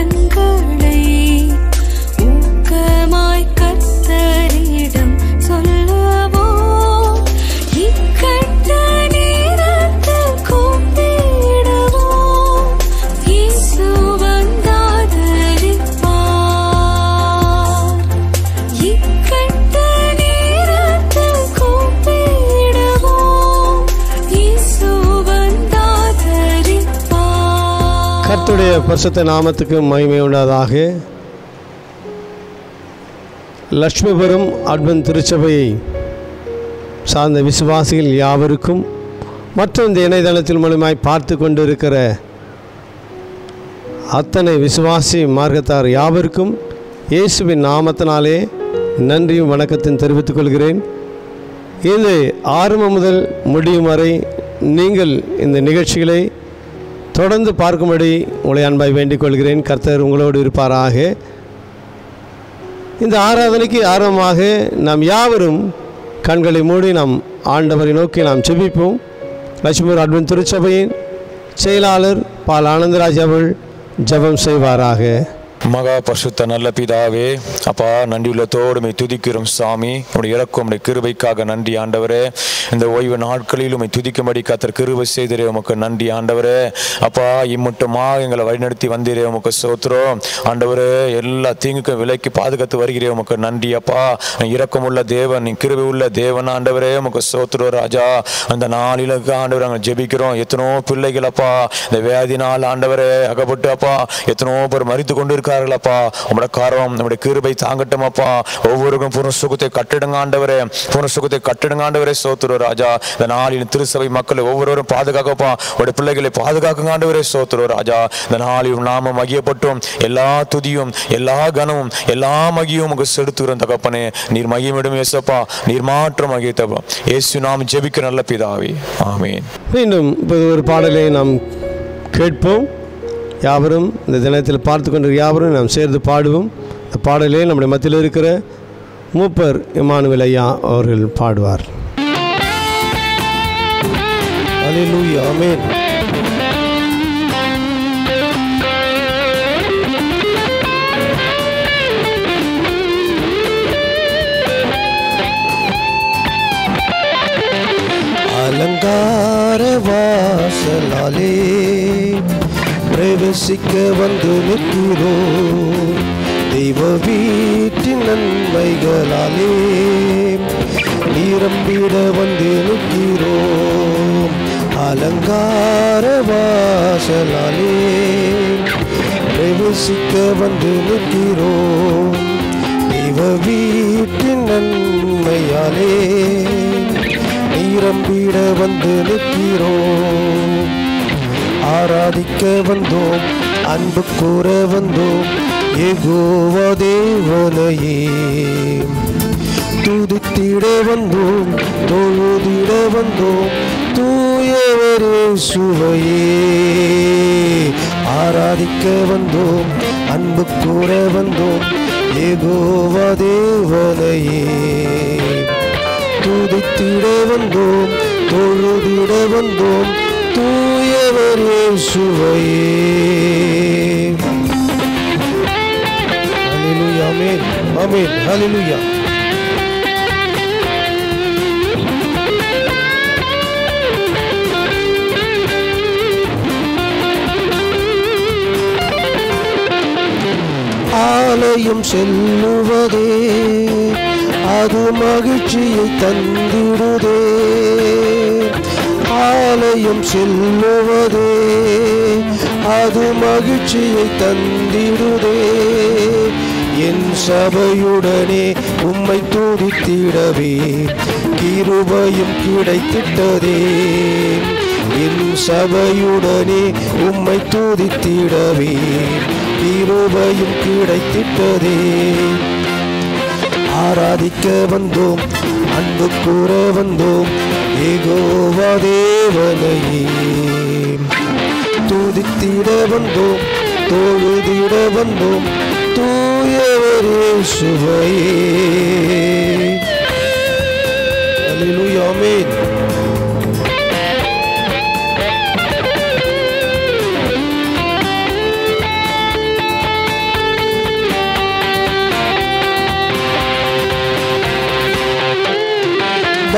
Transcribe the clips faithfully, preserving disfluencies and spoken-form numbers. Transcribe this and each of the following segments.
கண்களை ஊக்கமாய் கர்த்தரிடம் சொல்லவோ, இக்கட்ட நேரத்தில் கூப்பிடவோ, இயேசு வந்தாதரிப்பார். இக்கட்ட நேரத்தில் கூப்பிடவோ, இயேசு வந்தாதரிப்பார். கர்த்தருடைய பரிசுத்த நாமத்துக்கு மகிமை உண்டாதாக. லட்சுமிபுரம் அட்வென்ட் திருச்சபையை சார்ந்த விசுவாசிகள் யாவருக்கும் மற்றும் இந்த இணையதளத்தின் மூலமாய் பார்த்து கொண்டு இருக்கிற அத்தனை விசுவாசி மார்க்கத்தார் யாவருக்கும் இயேசுவின் நாமத்தினாலே நன்றியும் வணக்கத்தையும் தெரிவித்துக் கொள்கிறேன். இது ஆரம்பம் முதல் முடியும் வரை நீங்கள் இந்த நிகழ்ச்சிகளை தொடர்ந்து பார்க்கும்படி உங்களை அன்பாய் வேண்டிக் கொள்கிறேன். கர்த்தர் உங்களோடு இருப்பாராக. இந்த ஆராதனைக்கு ஆரம்பமாக நாம் யாவரும் கண்களை மூடி நாம் ஆண்டவரை நோக்கி நாம் ஜெபிப்போம். லட்சுமிபுரம் அட்வென்ட் திருச்சபையின் செயலாளர் பால் ஆனந்தராஜ் அவர்கள் ஜெபம் செய்வாராக. மகா பரிசுத்த நல்ல பிதாவே, அப்பா நன்றி உள்ளத்தோடு உம்மை துதிக்கிறோம் சாமி. உடைய இறக்கும் உடைய கிருபைக்காக நன்றி ஆண்டவரே. இந்த ஓய்வு நாட்களில் உம்மை துதிக்கும்படி கர்த்தர் கிருபை செய்திரே உமக்கு நன்றி ஆண்டவரே. அப்பா இம்மட்டுமாக எங்களை வழிநடத்தி வந்தீரே உமக்கு ஸ்தோத்திரம் ஆண்டவரே. எல்லா தீங்குக்கும் விலைக்கு பாதுகாத்து வருகிறே உமக்கு நன்றி அப்பா. இரக்கம் உள்ள தேவன், நீ கிருபை உள்ள தேவன் ஆண்டவரே உமக்கு ஸ்தோத்திரம் ராஜா. அந்த நாளிலுக்கு ஆண்டவர் நாங்கள் ஜெபிக்கிறோம். எத்தனோ பிள்ளைகள் அப்பா இந்த வியாதினால் ஆண்டவரே அகப்பட்டு அப்பா எத்தனோ பேர் மரித்து கொண்டு இருக்கார்களப்பா. உங்களோட காரம் நம்முடைய கிருபை தாங்கட்டும் அப்பா. ஒவ்வொருக்கும் பூர்ண சுகத்தை கட்டிடுங்க ஆண்டவரே, பூர்ண சுகத்தை கட்டிடுங்க ஆண்டவரே சோத்துரு ராஜா. இந்த நாளில் திருசபை மக்களை ஒவ்வொருவரும் பாதுகாக்கப்பா. உடைய பிள்ளைகளை பாதுகாக்குங்க ஆண்டவரே சோத்துரு ராஜா. இந்த நாளில் நாம மகியப்பட்டும் எல்லா துதியும் எல்லா கனமும் எல்லா மகியும் உங்களுக்கு செலுத்துகிறோம் தகப்பனே. நீர் மகிமிடும் ஏசப்பா, நீர் மாற்றம் மகிழ்த்தப்பா. இயேசு நாம் ஜெபிக்கிற நல்ல பிதாவே, ஆமேன். மீண்டும் இப்போது ஒரு பாடலை நாம் கேட்போம். யாவரும் இந்த தினத்தில் பார்த்து கொண்டு யாவரும் நாம் சேர்ந்து பாடுவோம். இந்த பாடலே நம்முடைய மத்தியில் இருக்கிற மூப்பர் இம்மானுவேல் ஐயா அவர்கள் பாடுவார். அல்லேலூயா, ஆமென். அலங்கார வாசலாலே பிரவேசிக்க வந்து நிற்கிறோம். தெய்வ வீட்டின் நன்மைகளாலே நிரம்பிட வந்து நிற்கிறோம். அலங்கார வாசலாலே பிரவேசிக்க வந்து நிற்கிறோம். தெய்வ வீட்டின் நன்மையாலே நிரம்பிட வந்து நிற்கிறோம். ஆராதிக்க வந்தோம், அன்பு கூற வந்தோம், யெகோவா தேவனையே. துதித்திட வந்தோம், தொழுதிட வந்தோம், தூயவரே சுவையே. ஆராதிக்க வந்தோம், அன்பு கூற வந்தோம், யெகோவா தேவனையே. துதித்திட வந்தோம், தொழுதிட வந்தோம், தூயவரே சுவையே. ஹல்லேலூயா, ஆமென், ஆமென், ஹல்லேலூயா. ஆலயம் செல்லுவதே அது மகிழ்ச்சியை தந்திடுதே. ஆலயம் செல்லுவதே அது மகிழ்ச்சியை தந்திடுதே. என் சபையுடனே உம்மை துதித்திடவே கிருபையும் கிடைத்திட்டதே. என் சபையுடனே உம்மை துதித்திடவே கிருபையும் கிடைத்திட்டதே. ஆராதிக்க வந்தோம், அன்பு கூற வந்தோம், யெகோவா தேவனையே. துதித்திட வந்தோம், தொழுதிட வந்தோம், தூயவரே சுவையே. அல்லேலூயா, ஆமென்.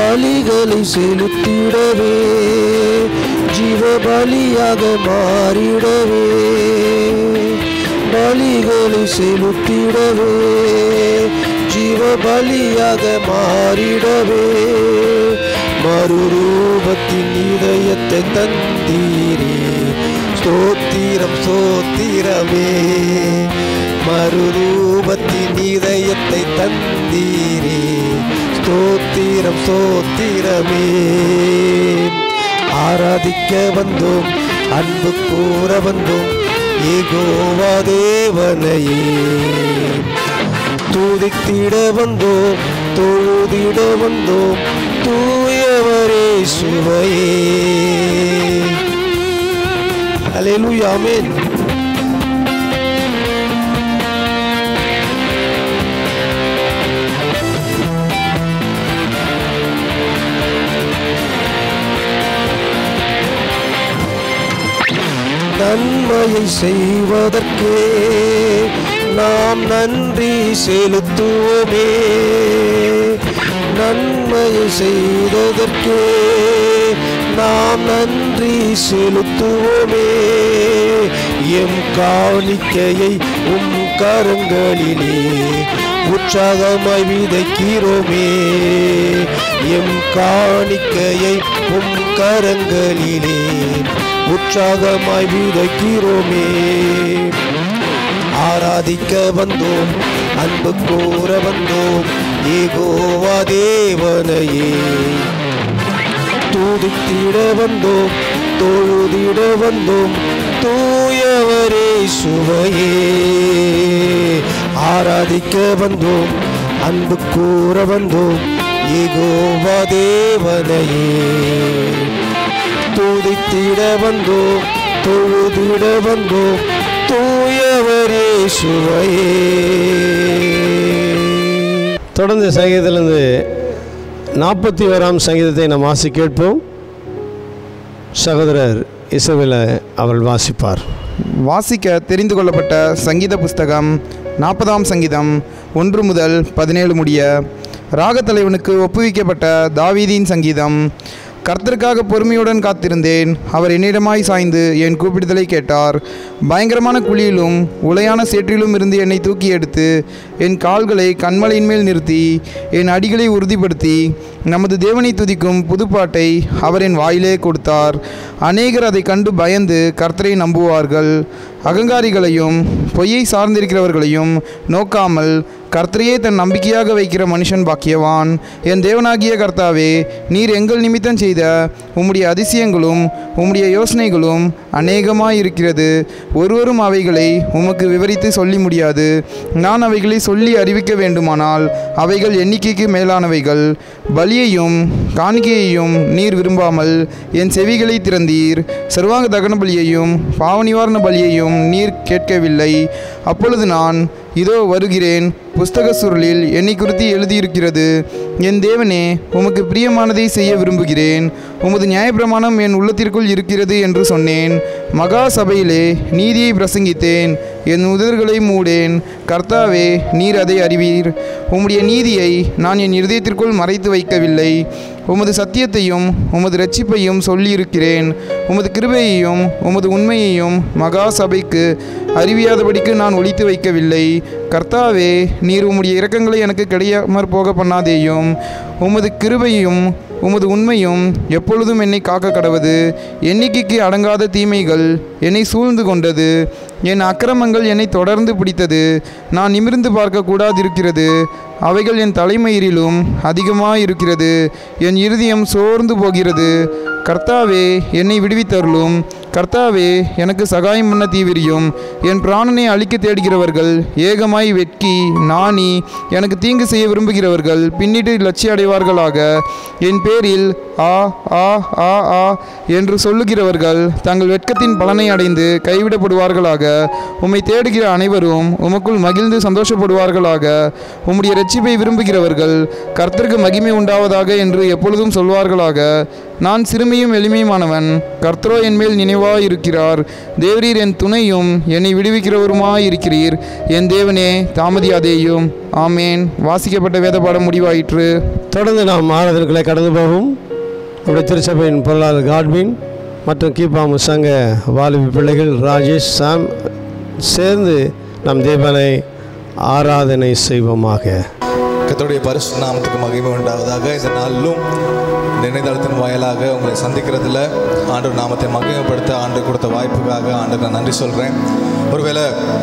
பலிகளை செலுத்திடவே ஜீவ பலியாக மாறிடவே பலிகளை செலுத்திடவே ஜீவ பலியாக மாறிடவே மறுரூபத்தின் இதயத்தை தந்தீரே ஸ்தோத்திரம் ஸ்தோத்திரமே மறுரூபத்தின் இதயத்தை தந்தீரே ஸ்தோத்திரம் ஸ்தோத்திரமே ஆராதிக்க வந்தோம் அன்பு கூற வந்தோம் யெகோவா தேவனையே துதித்திட வந்தோம் தொழுதிட வந்தோம் தூயவரே சுவையே அல்லேலூயா ஆமென். நன்மையை செய்வதற்கே நாம் நன்றி செலுத்துவோமே நன்மையை செய்ததற்கே நாம் நன்றி செலுத்துவோமே எம் காணிக்கையை உம் கரங்களிலே உற்சாகமாய் விதைக்கிறோமே எம் காணிக்கையை உம் கரங்களிலே உற்சாகமாய் விதைக்கிறோமே ஆராதிக்க வந்தோம் அன்பு கூற வந்தோம் யெகோவா தேவனையே துதித்திட வந்தோம் தொழுதிட வந்தோம் தூயவரே சுவையே ஆராதிக்க வந்தோம் அன்பு கூற வந்தோம் யெகோவா தேவனையே துதித்திட வந்தோம் தொழுதிட வந்தோம் தூயவரே சுவையே. தொடர்ந்து சங்கீதத்திலிருந்து நாற்பத்தி ஓராம் சங்கீதத்தை நாம் வாசி கேட்போம். சகோதரர் இசவேல அவர்கள் வாசிப்பார். வாசிக்க தெரிந்து கொள்ளப்பட்ட சங்கீத புஸ்தகம் நாற்பதாம் சங்கீதம் ஒன்று முதல் பதினேழு முடிய. ராகத்தலைவனுக்கு ஒப்புவிக்கப்பட்ட தாவீதின் சங்கீதம். கர்த்தருக்காக பொறுமையுடன் காத்திருந்தேன். அவர் என்னிடமாய் சாய்ந்து என் கூப்பிடுதலை கேட்டார். பயங்கரமான குழியிலும் உளையான சேற்றிலும் இருந்து என்னை தூக்கி எடுத்து என் கால்களை கண்மலையின் மேல் நிறுத்தி என் அடிகளை உறுதிப்படுத்தி நமது தேவனை துதிக்கும் புதுப்பாட்டை அவர் என் வாயிலே கொடுத்தார். அநேகர் அதை கண்டு பயந்து கர்த்தரை நம்புவார்கள். அகங்காரிகளையும் பொய்யை சார்ந்திருக்கிறவர்களையும் நோக்காமல் கர்த்தரையே தன் நம்பிக்கையாக வைக்கிற மனுஷன் பாக்கியவான். என் தேவனாகிய கர்த்தாவே, நீர் எங்கள் நிமித்தம் செய்த உம்முடைய அதிசயங்களும் உம்முடைய யோசனைகளும் அநேகமாயிருக்கிறது. ஒருவரும் அவைகளை உமக்கு விவரித்து சொல்லி முடியாது. நான் அவைகளை சொல்லி அறிவிக்க வேண்டுமானால் அவைகள் எண்ணிக்கைக்கு மேலானவைகள். பலியையும் காணிக்கையையும் நீர் விரும்பாமல் என் செவிகளை திறந்தீர். சர்வாங்க தகன பலியையும் பாவநிவாரண பலியையும் நீர் கேட்கவில்லை. அப்பொழுது நான், இதோ வருகிறேன், புஸ்தக சுருளில் என்னை குறித்து எழுதியிருக்கிறது. என் தேவனே, உமக்கு பிரியமானதை செய்ய விரும்புகிறேன். உமது நியாயப்பிரமாணம் என் உள்ளத்திற்குள் இருக்கிறது என்று சொன்னேன். மகா சபையிலே நீதியை பிரசங்கித்தேன். என் உதடுகளை மூடேன். கர்த்தாவே, நீர் அதை அறிவீர். உம்முடைய நீதியை நான் என் இருதயத்திற்குள் மறைத்து வைக்கவில்லை. உமது சத்தியத்தையும் உமது இரட்சிப்பையும் சொல்லியிருக்கிறேன். உமது கிருபையையும் உமது உண்மையையும் மகா சபைக்கு அறிவியாதபடிக்கு நான் ஒளித்து வைக்கவில்லை. கர்த்தாவே, நீர் உம்முடைய இரக்கங்களை எனக்கு கிடையாமற் போக பண்ணாதேயும். உமது கிருபையும் உமது உண்மையும் எப்பொழுதும் என்னை காக்க கடவது. எண்ணிக்கைக்கு அடங்காத தீமைகள் என்னை சூழ்ந்து கொண்டது. என் அக்கிரமங்கள் என்னை தொடர்ந்து பிடித்தது. நான் நிமிர்ந்து பார்க்க கூடாதிருக்கிறது. அவைகள் என் தலைமயிரிலும் அதிகமாயிருக்கிறது. என் இருதயம் சோர்ந்து போகிறது. கர்த்தாவே, என்னை விடுவித்தருளும். கர்த்தாவே, எனக்கு சகாயம் பண்ண தீவிரியும். என் பிராணனை அழிக்க தேடுகிறவர்கள் ஏகமாய் வெட்கி நாணி எனக்கு தீங்கு செய்ய விரும்புகிறவர்கள் பின்னிட்டு லட்சிய அடைவார்களாக. என் பேரில் ஆ ஆ ஆ ஆ என்று சொல்லுகிறவர்கள் தங்கள் வெட்கத்தின் பலனை அடைந்து கைவிடப்படுவார்களாக. உம்மை தேடுகிற அனைவரும் உமக்குள் மகிழ்ந்து சந்தோஷப்படுவார்களாக. உம்முடைய இரட்சிப்பை விரும்புகிறவர்கள் கர்த்தருக்கு மகிமை உண்டாவதாக என்று எப்பொழுதும் சொல்வார்களாக. நான் சிறுமையும் எளிமையுமானவன். கர்த்தரோ என் மேல் நினைவு என்னவாய் இருக்கிறார். தேவரீர் என் துணையும் என்னை விடுவிக்கிறவருமாய் இருக்கிறீர். என் தேவனே தாமதியாதேயும். ஆமேன். வாசிக்கப்பட்ட வேத பாடம் முடிவாயிற்று. தொடர்ந்து நாம் ஆராதனைகளை கடந்து போகும். நம்முடைய திருச்சபையின் பொருளாளர் காட்வின் மற்றும் கீபாமு சங்க வாலிபி பிள்ளைகள் ராஜேஷ் சாம் சேர்ந்து நம் தேவனை ஆராதனை செய்வோமாக. கர்த்தருடைய பரிசுத்த நாமத்துக்கு மகிமை உண்டாவதாக. இந்த நாளிலும் நினைதளத்தின் வாயிலாக உங்களை சந்திக்கிறதுல ஆண்டவர் நாமத்தை மகிமைப்படுத்த ஆண்டு கொடுத்த வாய்ப்புக்காக ஆண்டு நான் நன்றி சொல்கிறேன். ஒருவேளை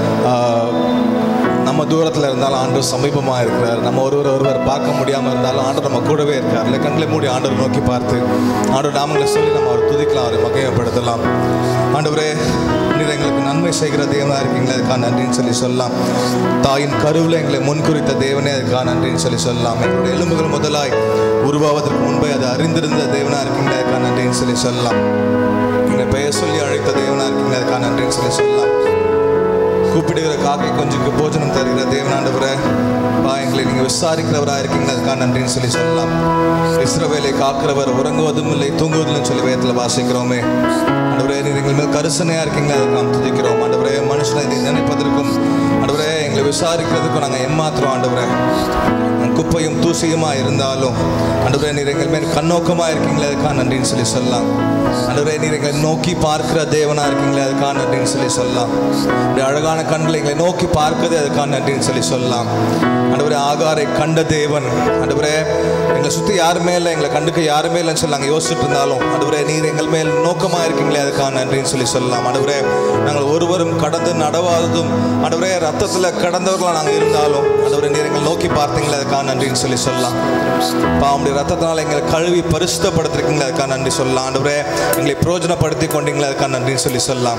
நம்ம தூரத்தில் இருந்தாலும் ஆண்டவர் சமீபமாக இருக்கிறார். நம்ம ஒருவர் ஒருவர் பார்க்க முடியாமல் இருந்தாலும் ஆண்டவர் நம்ம கூடவே இருக்கார். இல்லை கண்களை மூடி ஆண்டவர் நோக்கி பார்த்து ஆண்டவர் நாமங்களை சொல்லி நம்ம அவர் துதிக்கலாம், அவரை மகிமைப்படுத்தலாம். ஆண்டவரே, நீர் எங்களுக்கு நன்மை செய்கிற தேவனாக இருக்கீங்களே, அதுக்காக நன்றின்னு சொல்லி சொல்லலாம். தாயின் கருவில் எங்களை முன்குறித்த தேவனே, அதுக்காக நன்றின்னு சொல்லி சொல்லலாம். எங்களுடைய எலும்புகள் முதலாய் உருவாவதற்கு முன்பே அதை அறிந்திருந்த தேவனாக இருக்கீங்களே, அதுக்காக நன்றின்னு சொல்லி சொல்லலாம். எங்களை பெயர் சொல்லி அழைத்த தேவனாக இருக்கீங்களே, அதுக்காக நன்றின்னு சொல்லி சொல்லலாம். கூப்பிடுகிற காக்கை கொஞ்சுக்கு போஜனம் தருகிற தேவனாண்டவரை பா, எங்களை நீங்கள் விசாரிக்கிறவராக இருக்கீங்க, அதுக்காக நன்றின்னு சொல்லி சொல்லலாம். இஸ்ரவேலை காக்கிறவர் உறங்குவதும் இல்லை தூங்குவதில்லைன்னு சொல்லி வேதத்தில் வாசிக்கிறோமே. ஆண்டவரே, நீர் எங்கள் மேல் கருசனையாக இருக்கீங்க, அதுக்கு நாம் துதிக்கிறோம். ஆண்டவரே, மனுஷனை இதை நினைப்பதற்கும் ஆண்டவரே எங்களை விசாரிக்கிறதுக்கும் நாங்கள் ஏமாத்துறோம். ஆண்டவரே, குப்பையும் தூசியுமாக இருந்தாலும் ஆண்டவரே நீர் எங்கள் மேல் கண்ணோக்கமாக இருக்கீங்களே, அதுக்காக நன்றின்னு சொல்லி சொல்லலாம். ஆண்டவரே, நீர் எங்களை நோக்கி பார்க்கிற தேவனாக இருக்கீங்களே, அதுக்காக நன்றின்னு சொல்லி சொல்லலாம். அழகான கண்களை எங்களை நோக்கி பார்க்கிறது, அதுக்காக நன்றின்னு சொல்லி சொல்லலாம். ஆண்டவரே, ஆகாரை கண்ட தேவன் ஆண்டவரே, எங்களை சுற்றி யாருமே இல்லை, எங்களை கண்டுக்க யாருமே இல்லைன்னு சொல்லி நாங்கள் யோசிச்சுட்டு இருந்தாலும் ஆண்டவரே நீர் எங்கள் மேல் நோக்கமாக இருக்கீங்களே, அதுக்காக நன்றின்னு சொல்லி சொல்லலாம். ஆண்டவரே, நாங்கள் ஒருவரும் கடந்து நடவாததும் ஆண்டவரே ரத்தத்தில் கடந்தவர்களாக நாங்கள் இருந்தாலும் ஆண்டவரே நீர் எங்களை நோக்கி பார்த்தீங்களே, அதுக்காக நன்றின்னு சொல்லி சொல்லலாம். பாவமுடைய ரத்தத்தினால் எங்களை கழுவி பரிசுத்தப்படுத்திருக்கீங்களே, அதுக்காக நன்றி சொல்லலாம். ஆண்டவரே, எங்களை பிரயோஜனப்படுத்தி கொண்டீங்களே, அதுக்காக நன்றின்னு சொல்லி சொல்லலாம்.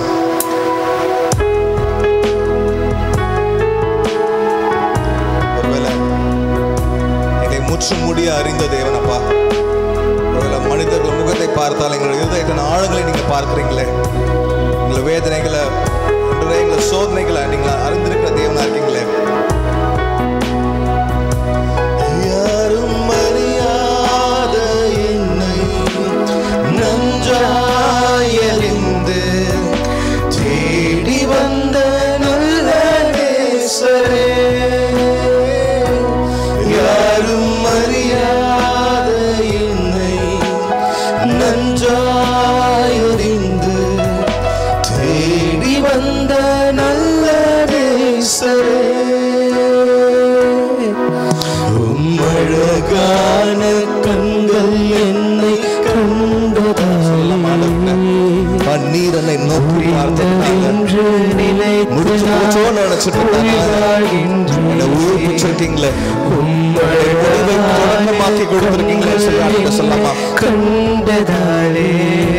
ஒருவேளை எங்களை முற்று முடிய அறிந்த தேவனப்பா, ஒருவேளை மனிதர்கள் முகத்தை பார்த்தால் எங்களுடைய இருதயத்தின் ஆழங்களை நீங்கள் பார்க்குறீங்களே, எங்களை வேதனைகளை எங்களை சோதனைகளை நீங்கள் அறிந்திருக்கிற தேவனா இருக்கீங்களே. யாரும் அறியாத என்னை நன்றாயறிந்து தேடி வந்த நல்ல நேசரே, யாரும் அறியாத என்னை நன்றாயறிந்து தேடி வந்த நல்ல நேசரே, உம்மழகான கண்கள் என்னை கண்டதால் பன்னீரனை நோக்கி நினைச்சிருக்கீங்களே, மாற்றி கொடுத்துருக்கீங்களே சொல்லாமா. கண்டதாலே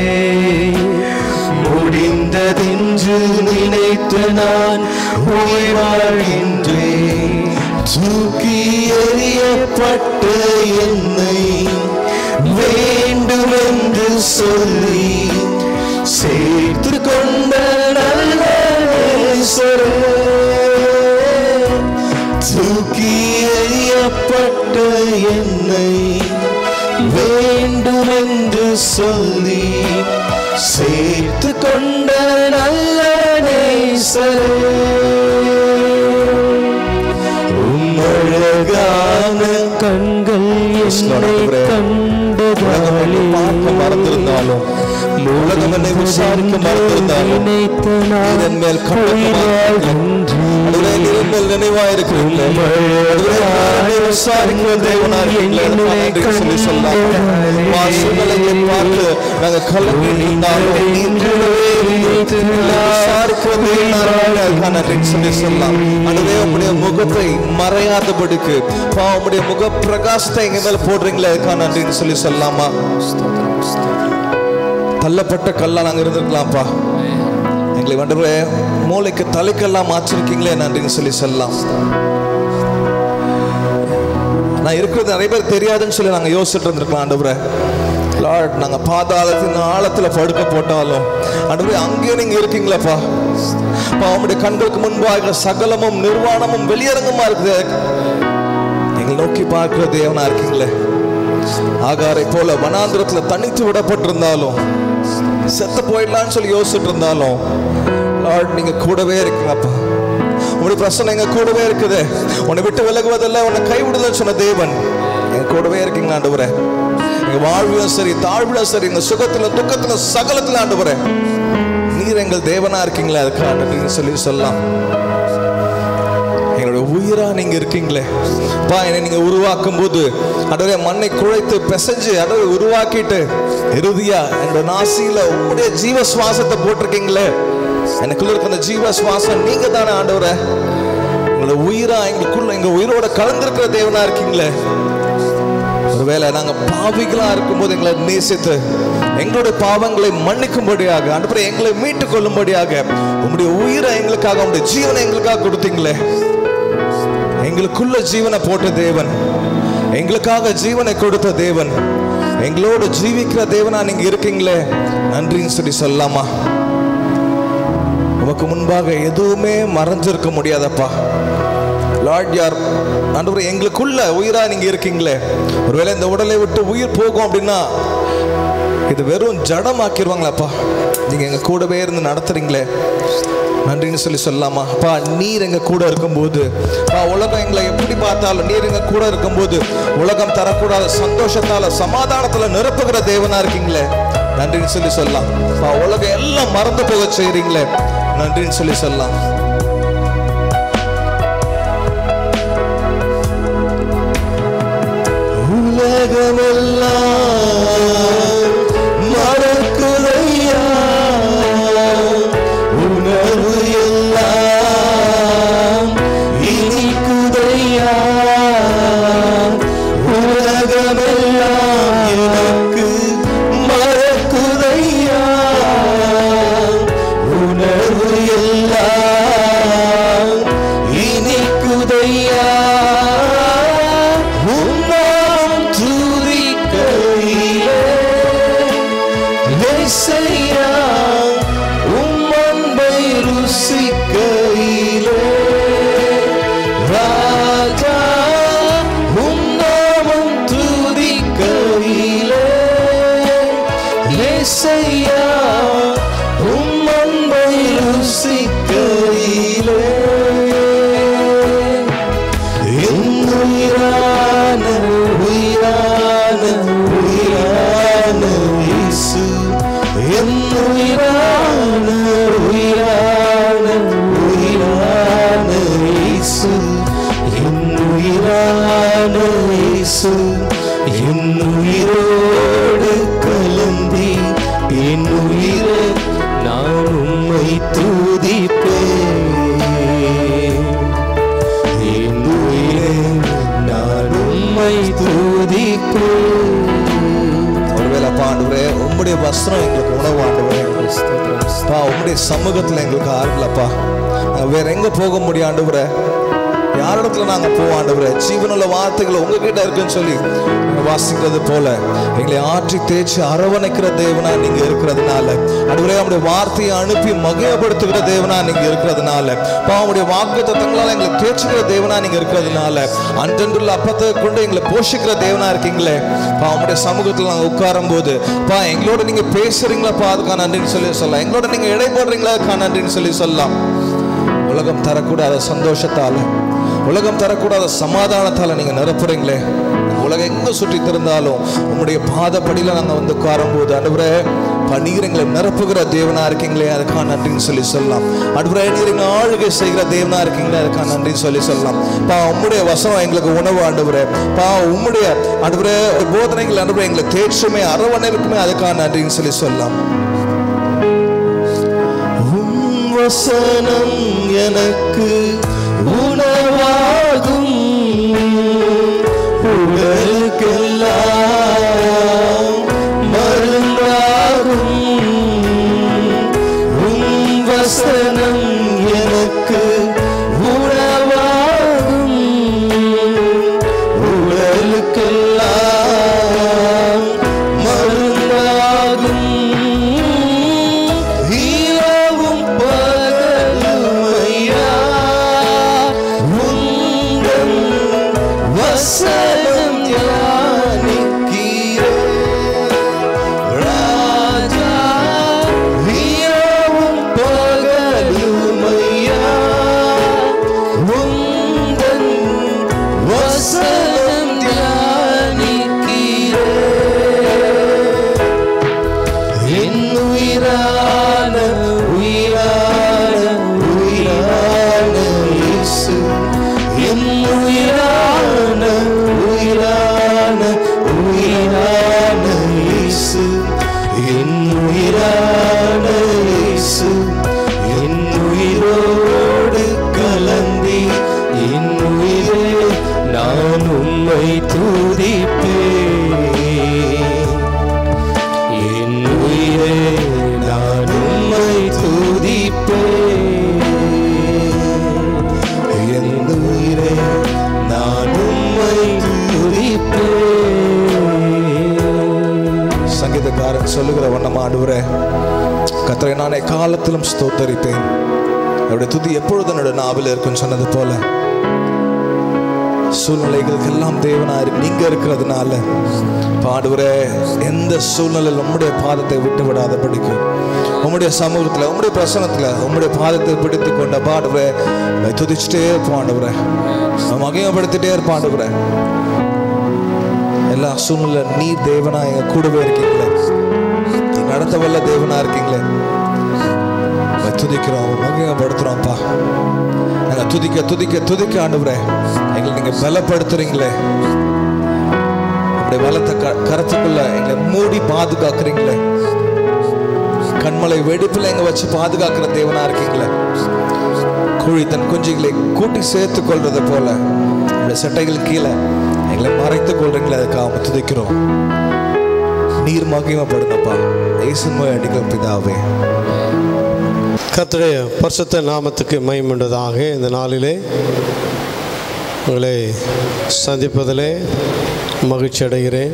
முடிந்ததென்று நினைத்து நான் உயிர் வாழ்கின்றேன். தூக்கி எறியப்பட்ட என்னை வேண்டுமென்று சொல்லி சேர்த்து கொண்ட நல்ல நேசரே, தூக்கி எறியப்பட்ட என்னை வேண்டுமென்று சொல்லி சேர்த்து கொண்ட நல்ல நேசரே, உம்மழகான கண்கள் என்னை கண்டதாலே மறந்திருந்தாலும் உலகம் என்னை விசாரிக்க மறந்திருந்தாலும் இதன் மேல் விசாரிக்கிற தேவனாக முகத்தை மறையாதபடிக்கு உம்முடைய முக பிரகாசத்தை எங்க மேல போடுறீங்களே, அதுக்காக நன்றின்னு சொல்லி சொல்லலாமா. தள்ளப்பட்ட கல்லா நாங்க இருந்திருக்கலாம்ப்பா, எங்களை வந்து மூளைக்கு தலைக்கெல்லாம் மாற்றிருக்கீங்களே, நன்றின்னு சொல்லி சொல்லலாம். நான் இருக்கிறது நிறைய பேர் தெரியாதுன்னு சொல்லி நாங்கள் யோசிச்சுட்டு இருந்திருக்கலாம். ஆண்டவரே, லார்ட், நாங்கள் பாதாளத்தின் ஆழத்தில் படுக்க போட்டாலும் ஆண்டவரே அங்கேயே நீங்கள் இருக்கீங்களேப்பா. உம்முடைய கண்களுக்கு முன்பாக சகலமும் நிர்வாணமும் வெளியரங்கமா இருக்குது, எங்களை நோக்கி பார்க்கிற தேவனா இருக்கீங்களே. ஆகாரை போல வனாந்திரத்தில் தனித்து விடப்பட்டிருந்தாலும் செத்து போயிடலான்னு சொல்லி யோசிச்சுட்டு இருந்தாலும் லார்ட் நீங்க கூடவே இருக்கீங்கப்பா. உங்களுடைய பிரச்சனை எங்க கூடவே இருக்குது. உன்னை விட்டு விலகுவதில்லை, உன்னை கைவிடுதல் சொன்ன தேவன் எங்க கூடவே இருக்கீங்க ஆண்டவரே. எங்க வாழ்விலும் சரி தாழ்விலும் சரி எங்க சுகத்துல துக்கத்துல சகலத்துல ஆண்டவரே நீர் எங்கள் தேவனா இருக்கீங்களே, அதுக்காக நன்றி சொல்லி சொல்லலாம். எங்களுடைய உயிரா நீங்க இருக்கீங்களே பா. என்னை நீங்க உருவாக்கும் போது அடவே மண்ணை குழைத்து பிசைஞ்சு அடவே உருவாக்கிட்டு இறுதியா என்னோட நாசியில உங்களுடைய ஜீவ சுவாசத்தை போட்டிருக்கீங்களே. எனக்குள்ள இருக்க அந்த ஜீவ சுவாசம் நீங்க தானே ஆண்டவரே. எங்களோட உயிரா எங்களுக்குள்ள எங்க உயிரோட கலந்திருக்கிற தேவனா இருக்கீங்களே. ஒருவேளை நாங்க பாவிகளா இருக்கும்போது எங்களை நேசித்து எங்களுடைய பாவங்களை மன்னிக்கும்படியாக ஆண்டவரே எங்களை மீட்டுக் கொள்ளும்படியாக உங்களுடைய உயிரை எங்களுக்காக உங்களுடைய ஜீவனை எங்களுக்காக கொடுத்தீங்களே. எங்களுக்குள்ள ஜீவனை போட்ட தேவன், எங்களுக்காக ஜீவனை கொடுத்த தேவன், எங்களோடு ஜீவிக்கிற தேவனா நீங்க இருக்கீங்களே, நன்றின்னு சொல்லி சொல்லலாமா? உமக்கு முன்பாக எதுவுமே மறைஞ்சிருக்க முடியாதப்பா. லார்ட் யார் ஆண்டவரே எங்களுக்குள்ள உயிரா நீங்க இருக்கீங்களே. ஒருவேளை இந்த உடலை விட்டு உயிர் போகும் அப்படின்னா இது வெறும் ஜடமாக்கிடுவாங்களாப்பா. நீங்க எங்க கூடவே இருந்து நடத்துறீங்களே, நன்றின்னு சொல்லி சொல்லலாமா? அப்பா நீர் எங்க கூட இருக்கும்போது உலகம் எங்களை எப்படி பார்த்தாலும் நீர் எங்க கூட இருக்கும்போது உலகம் தரக்கூடாத சந்தோஷத்தால சமாதானத்துல நிரப்புகிற தேவனா இருக்கீங்களே, நன்றின்னு சொல்லி சொல்லலாம். உலகம் எல்லாம் மறந்து போக செய்றீங்களே, நன்றின்னு சொல்லி சொல்லலாம். உலகமெல்லாம் மறக்குதையா, உணர்வு எல்லாம் இனிக்குதையா. உலகமெல்லாம் எனக்கு மறக்குதையா, உணர்வு எல்லாம் இனிக்குதையா. என்னுயிரோடு கலந்தி என் உயிரை நான் உம்மை துதிப்பேன். என் உயிரை நான் உம்மை துதிப்பேன். ஒருவேளை ஆண்டவரே உம்முடைய வஸ்திரம் எங்களுக்கு உணவு ஆண்டவரே, உம்முடைய சமூகத்துல எங்களுக்கு ஆறுலப்பா. வேற எங்க போக முடியும் ஆண்டவரே? யாரிடத்துல நாங்க போவோம் ஆண்டவரே? ஜீவனுள்ள வார்த்தைகள் உங்ககிட்ட இருக்குன்னு சொல்லி வாசிக்கிறது போல எங்களை ஆற்றி தேய்ச்சி அரவணைக்கிற தேவனா நீங்க இருக்கிறதுனால ஆண்டவரே, அவருடைய வார்த்தையை அனுப்பி மகிமைப்படுத்துகிற தேவனா நீங்க இருக்கிறதுனால அவருடைய வாக்குத்தத்தங்களால எங்களை தேய்ச்சிக்கிற தேவனா நீங்க இருக்கிறதுனால அன்றன்றுள்ள அப்பத்தை கொண்டு எங்களை போஷிக்கிற தேவனா இருக்கீங்களே. அவருடைய சமூகத்தில் நாங்கள் உட்காரும் போது பா எங்களோட நீங்க பேசுறீங்களா, அதுக்கான நன்றின்னு சொல்லி சொல்லலாம். எங்களோட நீங்க இடைப்படுறீங்களா, அதுக்கான நன்றின்னு சொல்லி சொல்லலாம். உலகம் தரக்கூடாத சந்தோஷத்தால, உலகம் தரக்கூடாத சமாதானத்தால நீங்க நிரப்புறீங்களே. உலகம் எங்க சுற்றி திறந்தாலும் உங்களுடைய பாதப்படியில நாங்க வந்து உட்காரும்போது ஆண்டவரே பன்னீர் எங்களை நிரப்புகிற தேவனா இருக்கீங்களே, அதுக்காக நன்றின்னு சொல்லி சொல்லலாம். ஆண்டவரே நீர் எங்க ஆளுகை செய்கிற தேவனா இருக்கீங்களே, அதுக்காக நன்றின்னு சொல்லி சொல்லலாம். பா உம்முடைய வசனம் எங்களுக்கு உணவு ஆண்டவரே, பா உம்முடைய ஆண்டவரே போதனைகள் ஆண்டவரே எங்களை தேய்ச்சுமே அரவணைக்குமே, அதுக்காக நன்றின்னு சொல்லி சொல்லலாம். உம் வசனம் எனக்கு உணவாகும், உடலுக்கெல்லாம் மருந்தாகும். உம் வசனம் எனக்கு உணவாகும், உடலுக்கெல்லாம் மருந்தாகும். இரவும் பகலும் ஐயா உந்தன் வசனம் தியானிக்கிறேன். ராஜா உம்மை துதிப்பேன். என் உயிரே நான் உம்மை துதிப்பேன். என் உயிரே நான் உம்மை துதிப்பேன். சங்கீதக்காரன் சொல்லுகிற வண்ணமா, ஆண்டவரே கர்த்தரை நான் காலத்திலும் ஸ்தோத்தரிப்பேன். அவருடைய துதி எப்பொழுது என்னோட நாவில் இருக்குன்னு சொன்னது போல, சூழ்நிலைகளுக்கு எல்லாம் தேவனாரு நீங்க இருக்கிறதுனால ஆண்டவரே எந்த சூழ்நிலையில் உம்முடைய பாதத்தை விட்டு விடாத படிக்கும், உம்முடைய சமூகத்தில் உம்முடைய பிரசனத்தில் உம்முடைய பாதத்தை பிடித்து கொண்ட பாடுவரே துதிச்சுட்டே இருப்போம். ஆண்டவரே மகிமைப்படுத்திட்டே இருப்போம். ஆண்டவரே எல்லா சூழ்நிலை நீ தேவனா எங்க கூடவே இருக்கீங்களே, நீ நடத்த வல்ல தேவனா இருக்கீங்களே, துதிக்கிறோம், மகிமைப்படுத்துறோம்ப்பா. நாங்க துதிக்க துதிக்க துதிக்க ஆண்டவரே எங்களை நீங்க பலப்படுத்துறீங்களே, அப்படியே பலத்தை கரத்துக்குள்ள எங்களை மூடி பாதுகாக்கிறீங்களே, கண்மலை வெடிப்புல எங்க வச்சு பாதுகாக்கிற தேவனா இருக்கீங்களே, கோழி தன் குஞ்சுகளை கூட்டி சேர்த்து கொள்றது போல சட்டைகள் கீழே எங்களை மறைத்துக் கொள்றீங்களே, அதுக்காக துதிக்கிறோம். நீர் மகிமைப்படுங்கப்பா. இயேசுவின் அடிகள் பிதாவே. கர்த்தருடைய பரிசுத்த நாமத்துக்கு மகிமையுண்டதாக. இந்த நாளிலே உங்களை சந்திப்பதிலே மகிழ்ச்சி அடைகிறேன்.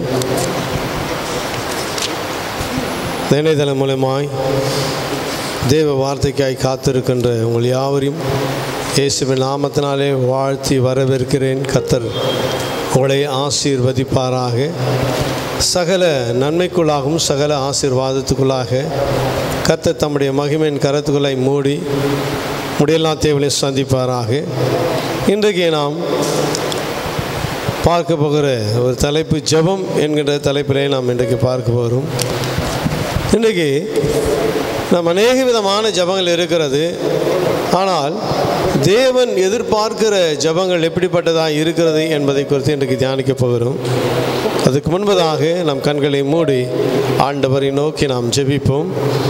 இணையதளம் மூலமாய் தேவ வார்த்தைக்காய் காத்திருக்கின்ற உங்கள் யாவரையும் இயேசுவின் நாமத்தினாலே வாழ்த்தி வரவேற்கிறேன். கர்த்தர் உங்களை ஆசீர்வதிப்பாராக. சகல நன்மைக்குள்ளாகவும் சகல ஆசீர்வாதத்துக்குள்ளாக கர்த்தர் தம்முடைய மகிமையின் கரத்துக்களை மூடி முடியெல்லாம் தேவனை சந்திப்பாராக. இன்றைக்கு நாம் பார்க்க போகிற ஒரு தலைப்பு ஜெபம் என்கின்ற தலைப்பிலே நாம் இன்றைக்கு பார்க்க போகிறோம். இன்றைக்கு நாம் அநேக விதமான ஜெபங்கள் இருக்கிறது. ஆனால் தேவன் எதிர்பார்க்கிற ஜெபங்கள் எப்படிப்பட்டதாக இருக்கிறது என்பதை குறித்து இன்றைக்கு தியானிக்க போகிறோம். அதுக்கு முன்பதாக நம் கண்களை மூடி ஆண்டவரை நோக்கி நாம் ஜெபிப்போம்.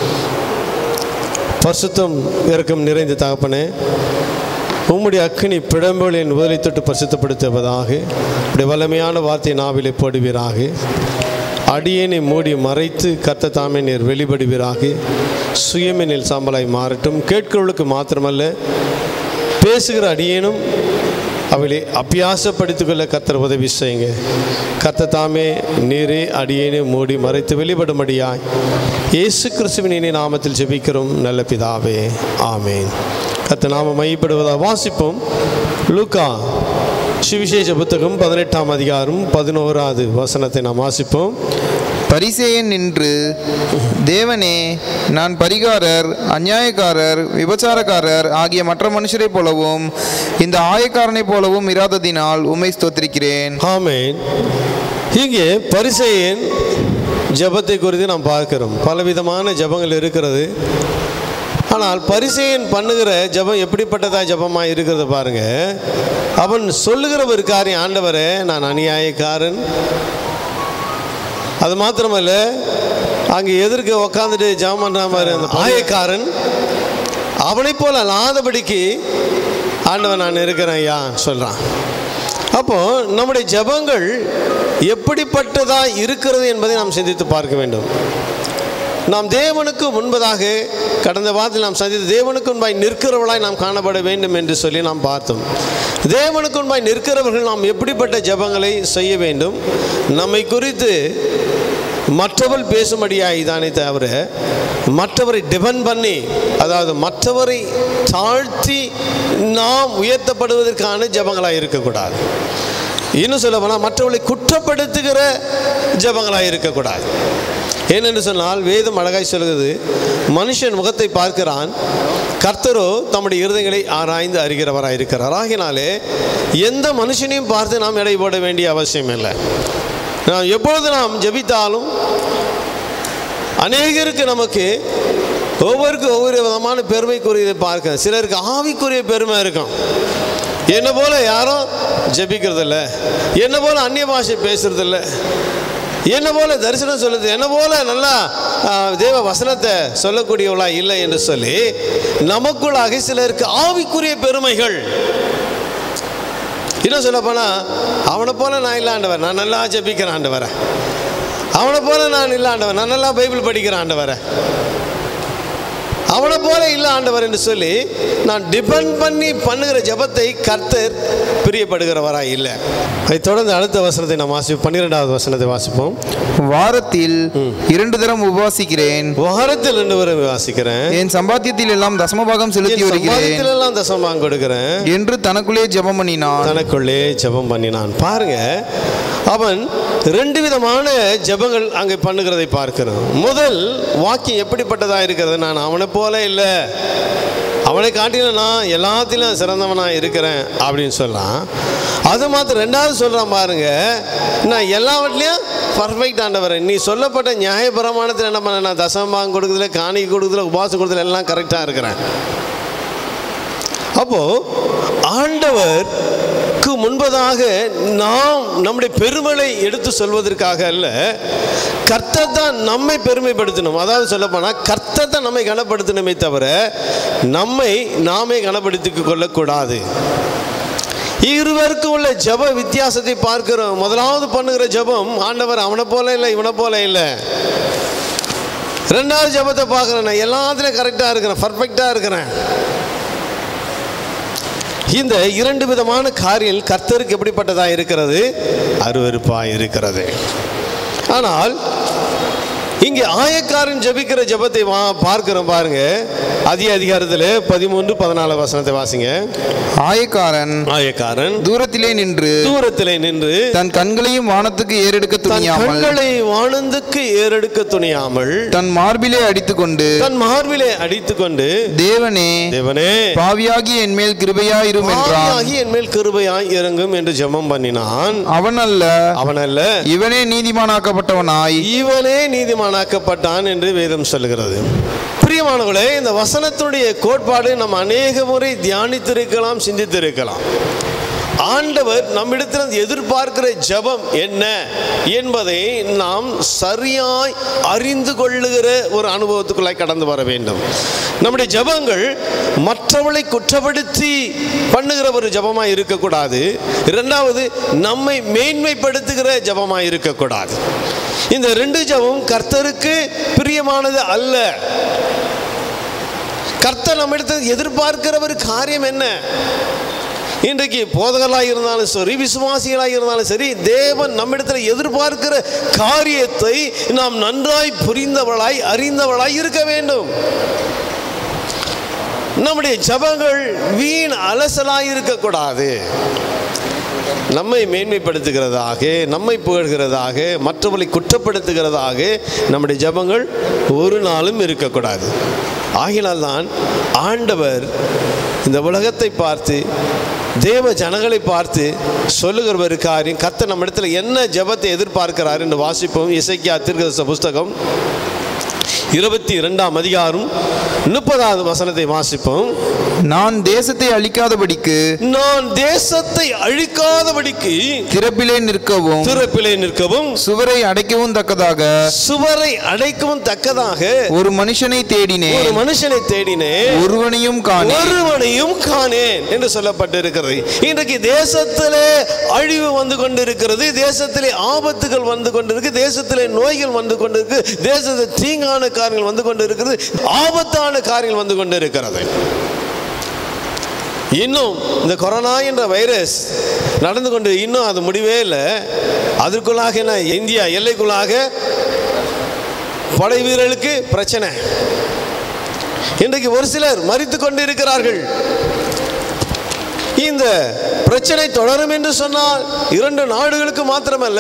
பரிசுத்தம் இரக்கம் நிறைந்த தகப்பனே, உம்முடைய அக்கினி பிழம்புகளின் உதலை தொட்டு பரிசுத்தப்படுத்துவதாக, உடைய வல்லமையான வார்த்தை நாவிலே போடுவீராக. அடியேனை மூடி மறைத்து கர்த்தர் தாமே நீர் வெளிப்படுவீராக. சுயமெனில் சாம்பலாய் மாறட்டும். கேட்கிறவர்களுக்கு மாத்திரமல்ல, பேசுகிற அடியேனும் அவளை அபியாசப்படுத்திக் கொள்ள கர்த்தர் உதவி செய்யுங்க. கர்த்தர் தாமே நீரே அடியேனை மூடி மறைத்து வெளிப்படும்படியாய் இயேசு கிறிஸ்துவின் இனிய நாமத்தில் ஜெபிக்கிறோம் நல்ல பிதாவே, ஆமேன். கர்த்தர் நாம மையப்படுவதாக வாசிப்போம். லூக்கா சுவிசேஷ புத்தகம் பதினெட்டாம் அதிகாரம் பதினோராவது வசனத்தை நாம் வாசிப்போம். பரிசேயன் நின்று, தேவனே, நான் பரிகாரர், அநியாயக்காரர், விபச்சாரக்காரர் ஆகிய மற்ற மனுஷரைப் போலவும் இந்த ஆயக்காரனைப் போலவும் இராததினால் உம்மை ஸ்தோத்திரிக்கிறேன். ஆமென். இங்கே பரிசேயன் ஜெபத்தை குறித்து நாம் பார்க்கிறோம். பலவிதமான ஜெபங்கள் இருக்கிறது. ஆனால் பரிசேயன் பண்ணுகிற ஜெபம் எப்படிப்பட்டதாக ஜெபமாக இருக்கிறது பாருங்க. அவன் சொல்லுகிற ஒரு காரியம், ஆண்டவரே நான் அநியாயக்காரன், அது மாத்திரமல்ல அங்கே எதிர்க்க உக்காந்துட்டு ஜெபம் பண்ணுற மாதிரி அந்த ஆயக்காரன், அவனை போல அல்லாதபடிக்கு ஆண்டவன் நான் இருக்கிறேன் ஐயா சொல்கிறான். அப்போது நம்முடைய ஜெபங்கள் எப்படிப்பட்டதாக இருக்கிறது என்பதை நாம் சிந்தித்து பார்க்க வேண்டும். நாம் தேவனுக்கு முன்பதாக கடந்த வாரத்தில் நாம் சந்தித்து தேவனுக்கு முன்பாய் நிற்கிறவர்களாய் நாம் காணப்பட வேண்டும் என்று சொல்லி நாம் பார்த்தோம். தேவனுக்கு முன்பாய் நிற்கிறவர்கள் நாம் எப்படிப்பட்ட ஜெபங்களை செய்ய வேண்டும், நம்மை குறித்து மற்றவர்கள் பேசும்படியாய் தானே தவிர மற்றவரை டிபெண்ட் பண்ணி, அதாவது மற்றவரை தாழ்த்தி நாம் உயர்த்தப்படுவதற்கான ஜெபங்களாக இருக்கக்கூடாது. இன்னும் சொல்ல போனால் மற்றவர்களை குற்றப்படுத்துகிற ஜெபங்களாக இருக்கக்கூடாது. ஏனென்று சொன்னால் வேதம் அழகாய் சொல்கிறது, மனுஷன் முகத்தை பார்க்கிறான், கர்த்தரோ தம்முடைய இருதயங்களை ஆராய்ந்து அறிகிறவராக இருக்கிறார். ஆகினாலே எந்த மனுஷனையும் பார்த்து நாம் எடை போட வேண்டிய அவசியம் இல்லை. நாம் எப்பொழுது நாம் ஜெபித்தாலும் அநேகருக்கு நமக்கு ஒவ்வொருக்கும் ஒவ்வொரு விதமான பெருமைக்குரியதை பார்க்க, சிலருக்கு ஆவிக்குரிய பெருமை இருக்கும். என்ன போல யாரும் ஜெபிக்கிறதில்ல, என்ன போல அந்நிய பாஷை பேசுறதில்ல, என்ன போல தரிசனம் சொல்லுது, என்ன போல நல்லா தேவ வசனத்தை சொல்லக்கூடியவளா இல்லை என்று சொல்லி நமக்குள்ளாக சிலருக்கு ஆவிக்குரிய பெருமைகள். இன்னும் சொல்ல போனால் அவனை போல நான் இல்லை ஆண்டவர், நான் நல்லா ஜெபிக்கிறேன் ஆண்டவரை. அவனை போல நான் இல்லை ஆண்டவர், நான் நல்லா பைபிள் படிக்கிறேன் ஆண்டவரை. அவனை போல இல்லை ஆண்டவர் என்று சொல்லி நான் டிபெண்ட் பண்ணி பண்ணுகிற ஜெபத்தை கர்த்தர் பிரியப்படுகிறவராய் இல்லை. அதை தொடர்ந்து அடுத்த வசனத்தை நாம் வாசிப்போம். பன்னிரெண்டாவது வசனத்தை வாசிப்போம். வாரத்தில் இரண்டு தரம் உபவாசிக்கிறேன், வாரத்தில் ரெண்டு தரம் வாசிக்கிறேன், என் சம்பாத்தியத்தில் எல்லாம் தசமபாகம் செலுத்தி என் வருகிறேன் சம்பாத்தியத்தில் எல்லாம் தசமபாகம் கொடுக்கிறேன் என்று தனக்குள்ளே ஜெபம் பண்ணினான். தனக்குள்ளே ஜெபம் பண்ணினான். பாருங்க, அவன் ரெண்டு விதமான ஜெபங்கள் அங்கே பண்ணுகிறதை பார்க்கிறோம். முதல் வாக்கியம் எப்படிப்பட்டதா இருக்கிறது? நான் அவனை போல இல்லை, அவனை காட்டிலும் நான் எல்லாத்திலும் சிறந்தவனாக இருக்கிறேன் அப்படின்னு சொல்லலாம். அது மாத்திரம் ரெண்டாவது சொல்கிறான் பாருங்க, நான் எல்லாவற்றிலையும் பர்ஃபெக்ட் ஆண்டவர், நீ சொல்லப்பட்ட நியாயப்பிரமாணத்தில் என்ன பண்ண, நான் தசமபாகம் கொடுக்குறதுல, காணிக்கை கொடுக்குறதுல, உபவாசம் கொடுக்குறதுல எல்லாம் கரெக்டாக இருக்கிறேன். அப்போது ஆண்டவருக்கு முன்பதாக நாம் நம்முடைய பெருமையை எடுத்து சொல்வதற்காக அல்ல, கர்த்தர் தான் நம்மை பெருமைப்படுத்தணும். அதாவது சொல்லப்போனால் கர்த்தர் தான் நம்மை கனப்படுத்தணுமே தவிர நம்மை நாமே கனப்படுத்திக் கொள்ளக்கூடாது. இருவருக்கும் உள்ள ஜெப வித்தியாசத்தை பார்க்கிறோம். முதலாவது பண்ணுகிற ஜெபம், ஆண்டவர் அவனை போல இல்லை, இவனை போல இல்லை. ரெண்டாவது ஜெபத்தை பார்க்குறேன், நான் எல்லாத்துலேயும் கரெக்டாக இருக்கிறேன், பர்ஃபெக்டாக இருக்கிறேன். இந்த இரண்டு விதமான காரியம் கர்த்தருக்கு எப்படிப்பட்டதாக இருக்கிறது? அருவருப்பாக இருக்கிறது. ஆனால் இங்கே ஆயக்காரன் ஜெபிக்கிற ஜெபத்தை வா பார்க்கிறோம் பாருங்க. அதிக அதிகாரத்தில் பதிமூன்று பதினாலு வசனத்தை வாசிங்க. ஆயக்காரன் ஆயக்காரன் தூரத்திலே நின்று தூரத்திலே நின்று தன் கண்களையும் வானத்துக்கு ஏறெடுக்க துணியாமல் கண்களை வானத்துக்கு ஏறெடுக்க துணியாமல் தன் மார்பிலே அடித்துக்கொண்டு தன் மார்பிலே அடித்துக்கொண்டு தேவனே தேவனே பாவியாகி என் மேல் கிருபையாயிரும் என்றான். பாவியாகி என் மேல் கிருபையாய் இறங்கும் என்று ஜெபம் பண்ணினான். அவன் அல்ல அவன் அல்ல இவனே நீதிமானாக்கப்பட்டவனாய் இவனே நீதிமானாக்கப்பட்டான் என்று வேதம் சொல்லுகிறது. பிரியமானவர்களே, இந்த வசனத்துடைய கோட்பாடு நம்ம அநேக முறை தியானித்திருக்கலாம், சிந்தித்திருக்கலாம். ஆண்டவர் நம்மிடத்தில் எதிர்பார்க்கிற ஜெபம் என்ன என்பதை நாம் சரியாய் அறிந்து கொள்ளுகிற ஒரு அனுபவத்துக்குள்ளாய் கடந்து வர வேண்டும். நம்முடைய ஜெபங்கள் மற்றவர்களை குற்றப்படுத்தி பண்ணுகிற ஒரு ஜெபமாய் இருக்கக்கூடாது. இரண்டாவது, நம்மை மேன்மைப்படுத்துகிற ஜெபமாய் இருக்கக்கூடாது. இந்த ரெண்டு ஜெபம் கர்த்தருக்கு பிரியமானது அல்ல. கர்த்தர் நம்மிடத்தில் எதிர்பார்க்கிற ஒரு காரியம் என்ன? இன்றைக்கு போதகர்களாக இருந்தாலும் சரி, விசுவாசிகளாக இருந்தாலும் சரி, தேவன் நம்மிடத்தில் எதிர்பார்க்கிற காரியத்தை நாம் நன்றாய் புரிந்தவளாய் அறிந்தவளாய் இருக்க வேண்டும். நம்முடைய ஜெபங்கள் வீண் அலசலாய் இருக்கக்கூடாது. நம்மை மேன்மைப்படுத்துகிறதாக, நம்மை புகழ்கிறதாக, மற்றவர்களை குற்றப்படுத்துகிறதாக நம்முடைய ஜெபங்கள் ஒரு நாளும் இருக்கக்கூடாது. ஆகினால்தான் ஆண்டவர் இந்த உலகத்தை பார்த்து, தேவ ஜனங்களை பார்த்து சொல்லுகிற ஒரு காரியம், கர்த்தர் நம்ம இடத்துல என்ன ஜெபத்தை எதிர்பார்க்கிறார் என்று வாசிப்போம். எசேக்கியா தீர்க்கதரிசன புஸ்தகம் இருபத்தி இரண்டாம் அதிகாரம் முப்பதாவது வசனத்தை வாசிப்போம். நான் தேசத்தை அழிக்காதபடிக்கு நான் தேசத்தை அழிக்காதபடிக்கு திறப்பிலே நிற்கவும் திறப்பிலே நிற்கவும் சுவரை அடைக்கவும் தக்கதாக சுவரை அடைக்கவும் தக்கதாக ஒரு மனுஷனை தேடினேன், ஒரு மனுஷனை தேடினேன், ஒருவனையும் காணேன் ஒருவனையும் காணேன் என்று சொல்லப்பட்டிருக்கிறது. இன்றைக்கு தேசத்திலே அழிவு வந்து கொண்டிருக்கிறது, தேசத்திலே ஆபத்துகள் வந்து கொண்டிருக்கு, தேசத்திலே நோய்கள் வந்து கொண்டிருக்கு, தேசத்தில் தீங்கான காரியங்கள் வந்து கொண்டிருக்கிறது, ஆபத்தான காரியங்கள் வந்து கொண்டிருக்கிறது. இன்னும் இந்த கொரோனா என்ற வைரஸ் நடந்து கொண்டு இன்னும் அது முடிவே இல்லை. அதற்குள்ளாக என்ன, இந்தியா எல்லைக்குள்ளாக படை வீரர்களுக்கு பிரச்சனை. இன்றைக்கு ஒரு சிலர் மரித்து கொண்டு இருக்கிறார்கள். இந்த பிரச்சனை தொடரும் என்று சொன்னால் இரண்டு நாடுகளுக்கு மாத்திரமல்ல,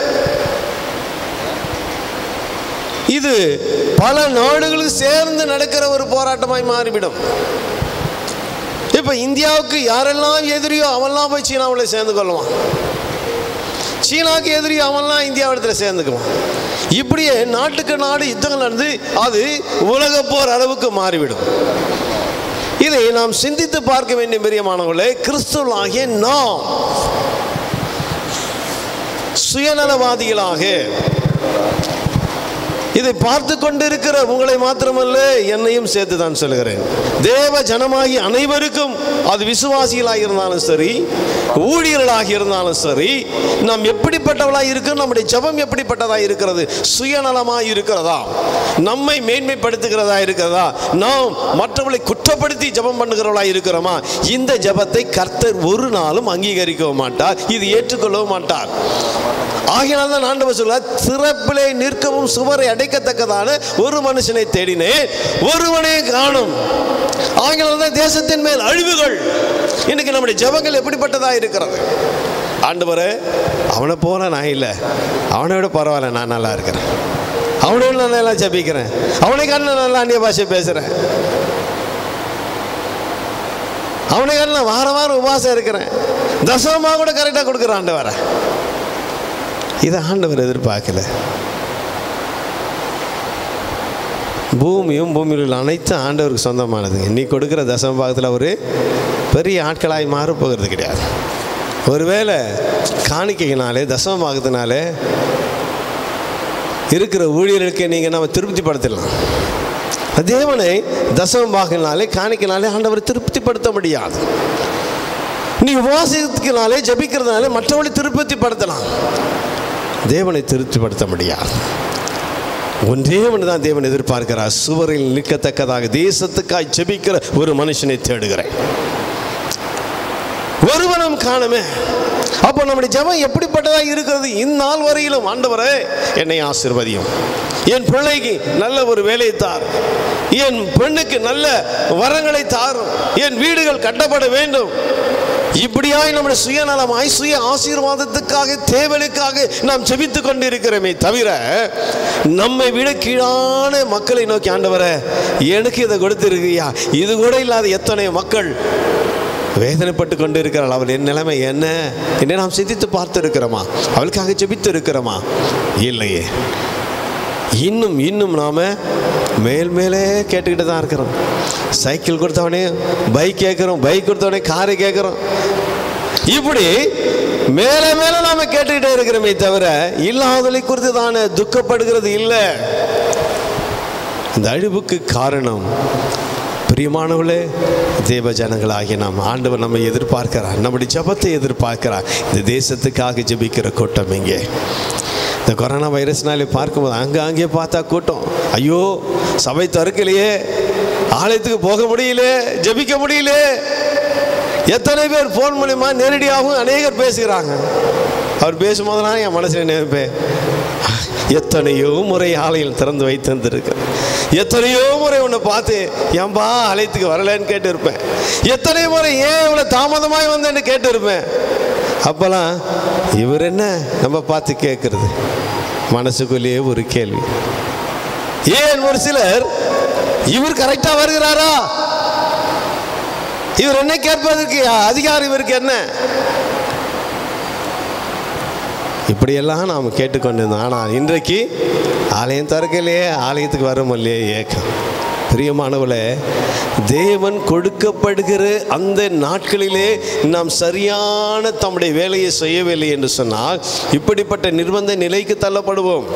இது பல நாடுகளுக்கு சேர்ந்து நடக்கிற ஒரு போராட்டமாய் மாறிவிடும். இப்ப இந்தியாவுக்கு யாரெல்லாம் எதிரியோ அவெல்லாம் போய் சீனாவில் சேர்ந்து கொள்வான், சீனாவுக்கு எதிரியோ அவெல்லாம் இந்தியாவிடத்தில் சேர்ந்துக்குவான். இப்படியே நாட்டுக்கு நாடு யுத்தங்கள் நடந்து அது உலக போர் அளவுக்கு மாறிவிடும். இதை நாம் சிந்தித்து பார்க்க வேண்டிய பிரியமானவர்களே, கிறிஸ்துவர்களாகிய நாம் சுயநலவாதிகளாக இதை பார்த்து கொண்டிருக்கிற உங்களை மாத்திரமல்ல, என்னையும் சேர்த்து தான் சொல்கிறேன். தேவ ஜனமாகி அனைவருக்கும், அது விசுவாசிகளாக இருந்தாலும் சரி, ஊழியர்களாக இருந்தாலும் சரி, நாம் எப்படிப்பட்டவளாக இருக்கிறோம், நம்முடைய ஜெபம் எப்படிப்பட்டதாக இருக்கிறது, சுயநலமாக இருக்கிறதா, நம்மை மேன்மைப்படுத்துகிறதா இருக்கிறதா, நாம் மற்றவர்களை குற்றப்படுத்தி ஜெபம் பண்ணுகிறவளாக இருக்கிறோமா, இந்த ஜெபத்தை கர்த்தர் ஒரு நாளும் அங்கீகரிக்கவும் மாட்டார், இது ஏற்றுக்கொள்ளவும் மாட்டார். ஆகையால் தான் ஆண்டவர் சொல்றார், திறப்பிலே நிற்கவும் சுவரை அடைக்கத்தக்கதான ஒரு மனுஷனை தேடினேன், ஒருவனே காணும். ஆகையால் தான் தேசத்தின் மேல் அழிவுகள். இன்னைக்கு நம்முடைய ஜெபங்கள் எப்படிப்பட்டதா இருக்கிறது? ஆண்டவரே, அவனை போல நான் இல்லை, அவனை விட பரவாயில்ல, நான் நல்லா இருக்கிறேன், அவனை விட நான் நல்லா ஜெபிக்கிறேன், அவனை காரணம் நான் நல்லா அந்நிய பாஷை பேசுறேன், அவனை காரணம் நான் வார வாரம் உபவாசம் இருக்கிறேன், தசமமாக கூட கரெக்டாக கொடுக்குறான் ஆண்டவரை. இதை ஆண்டவர் எதிர்பார்க்கல. பூமியும் பூமியில் உள்ள அனைத்தும் ஆண்டவருக்கு சொந்தமானதுங்க. நீ கொடுக்குற தசம பாகத்தில் ஒரு பெரிய ஆட்களாய் மாற போகிறது கிடையாது. ஒருவேளை காணிக்கையினாலே தசம பாகத்தினாலே இருக்கிற ஊழியர்களுக்கு நீங்கள் நம்ம திருப்திப்படுத்தலாம். தேவனை தசம பாகத்தினாலே காணிக்கையினாலே ஆண்டவரை திருப்திப்படுத்த முடியாது. நீ உபவாசத்தினாலே ஜபிக்கிறதுனாலே மற்றவர்களை திருப்திப்படுத்தலாம், தேவனை திருப்திப்படுத்த முடியாது. ஒன்றே ஒன்று தான் தேவன் எதிர்பார்க்கிறார், சுவரில் நிற்கத்தக்கதாக தேசத்துக்காய் ஜெபிக்கிற ஒரு மனுஷனை தேடுகிறேன், ஒருவனும் காணுமே. அப்போ நம்முடைய ஜெபம் எப்படிப்பட்டதாக இருக்கிறது? இந்நாள் வரையிலும் ஆண்டவரே என்னை ஆசீர்வதியும், என் பிள்ளைக்கு நல்ல ஒரு வேலையை தாரும், என் பெண்ணுக்கு நல்ல வரங்களை தாரும், என் வீடுகள் கட்டப்பட வேண்டும். இப்படியாய் நம்முடைய சுயநலமாய் சுய ஆசீர்வாதத்துக்காக தேவனுக்காக நாம் ஜெபித்துக் கொண்டிருக்கிறோமே தவிர, நம்மை விட கீழான மக்களை நோக்கி ஆண்டவரே எனக்கு இதை கொடுத்திருக்கியா, இது கூட இல்லாத எத்தனை மக்கள் வேதனைப்பட்டு கொண்டு இருக்கிறாள், அவள் என் நிலைமை என்ன என்ன நாம் சிந்தித்து பார்த்து இருக்கிறோமா? அவளுக்காக ஜெபித்து இருக்கிறோமா? இல்லையே. இன்னும் இன்னும் நாம மேல் மேலே கேட்டுக்கிட்டு தான் இருக்கிறோம். சைக்கிள் கொடுத்தவனே பைக் கேட்குறோம், பைக் கொடுத்தவனே காரை கேட்குறோம். இப்படி மேலே மேலே நாம கேட்டுக்கிட்டே இருக்கிறோமே தவிர இல்லாதலை குறித்து தானே துக்கப்படுகிறது இல்லை. இந்த அழிவுக்கு காரணம் பிரியமானவர்களே, தேவ ஜனங்களாகிய நாம் ஆண்டவர் நம்மை எதிர்பார்க்கிறார், நம்முடைய ஜெபத்தை எதிர்பார்க்கிறார். இந்த தேசத்துக்காக ஜெபிக்கிற கூட்டம் இங்கே இந்த கொரோனா வைரஸ்னாலே பார்க்கும்போது அங்கே அங்கே பார்த்தா கூட்டம், ஐயோ சபை திறக்கலையே, ஆலயத்துக்கு போக முடியல, ஜெபிக்க முடியல. எத்தனை பேர் ஃபோன் மூலிமா நேரடியாகவும் அநேகர் பேசுகிறாங்க. அவர் பேசும்போதெல்லாம் என் மனசில் நினைப்பேன், எத்தனையோ முறை ஆலயம் திறந்து வைத்து வந்திருக்கு, எத்தனையோ முறை உன்னை பார்த்து ஏன்பா ஆலயத்துக்கு வரலன்னு கேட்டு இருப்பேன், எத்தனை முறை ஏன் இவ்வளோ தாமதமாய் வந்தேன்னு கேட்டு இருப்பேன். அப்போல்லாம் இவர் என்ன நம்ம பார்த்து கேட்கறது, மனசுக்குள்ளேயே ஒரு கேள்வி. ஏன் ஒரு சிலர் இவர் கரெக்டா வருகிறாரா, இவர் என்ன கேட்பதற்கு அதிகாரம் இவருக்கு என்ன, இப்படியெல்லாம் நாம் கேட்டுக்கொண்டிருந்தோம். ஆனால் இன்றைக்கு ஆலயம் திறக்கலையே, ஆலயத்துக்கு வர முடியலையே ஏக்கம். பிரியமானவர்களே, தேவன் கொடுக்கப்படுகிற அந்த நாட்களிலே நாம் சரியான தம்முடைய வேலையை செய்யவில்லை என்று சொன்னால் இப்படிப்பட்ட நிர்பந்த நிலைக்கு தள்ளப்படுவோம்.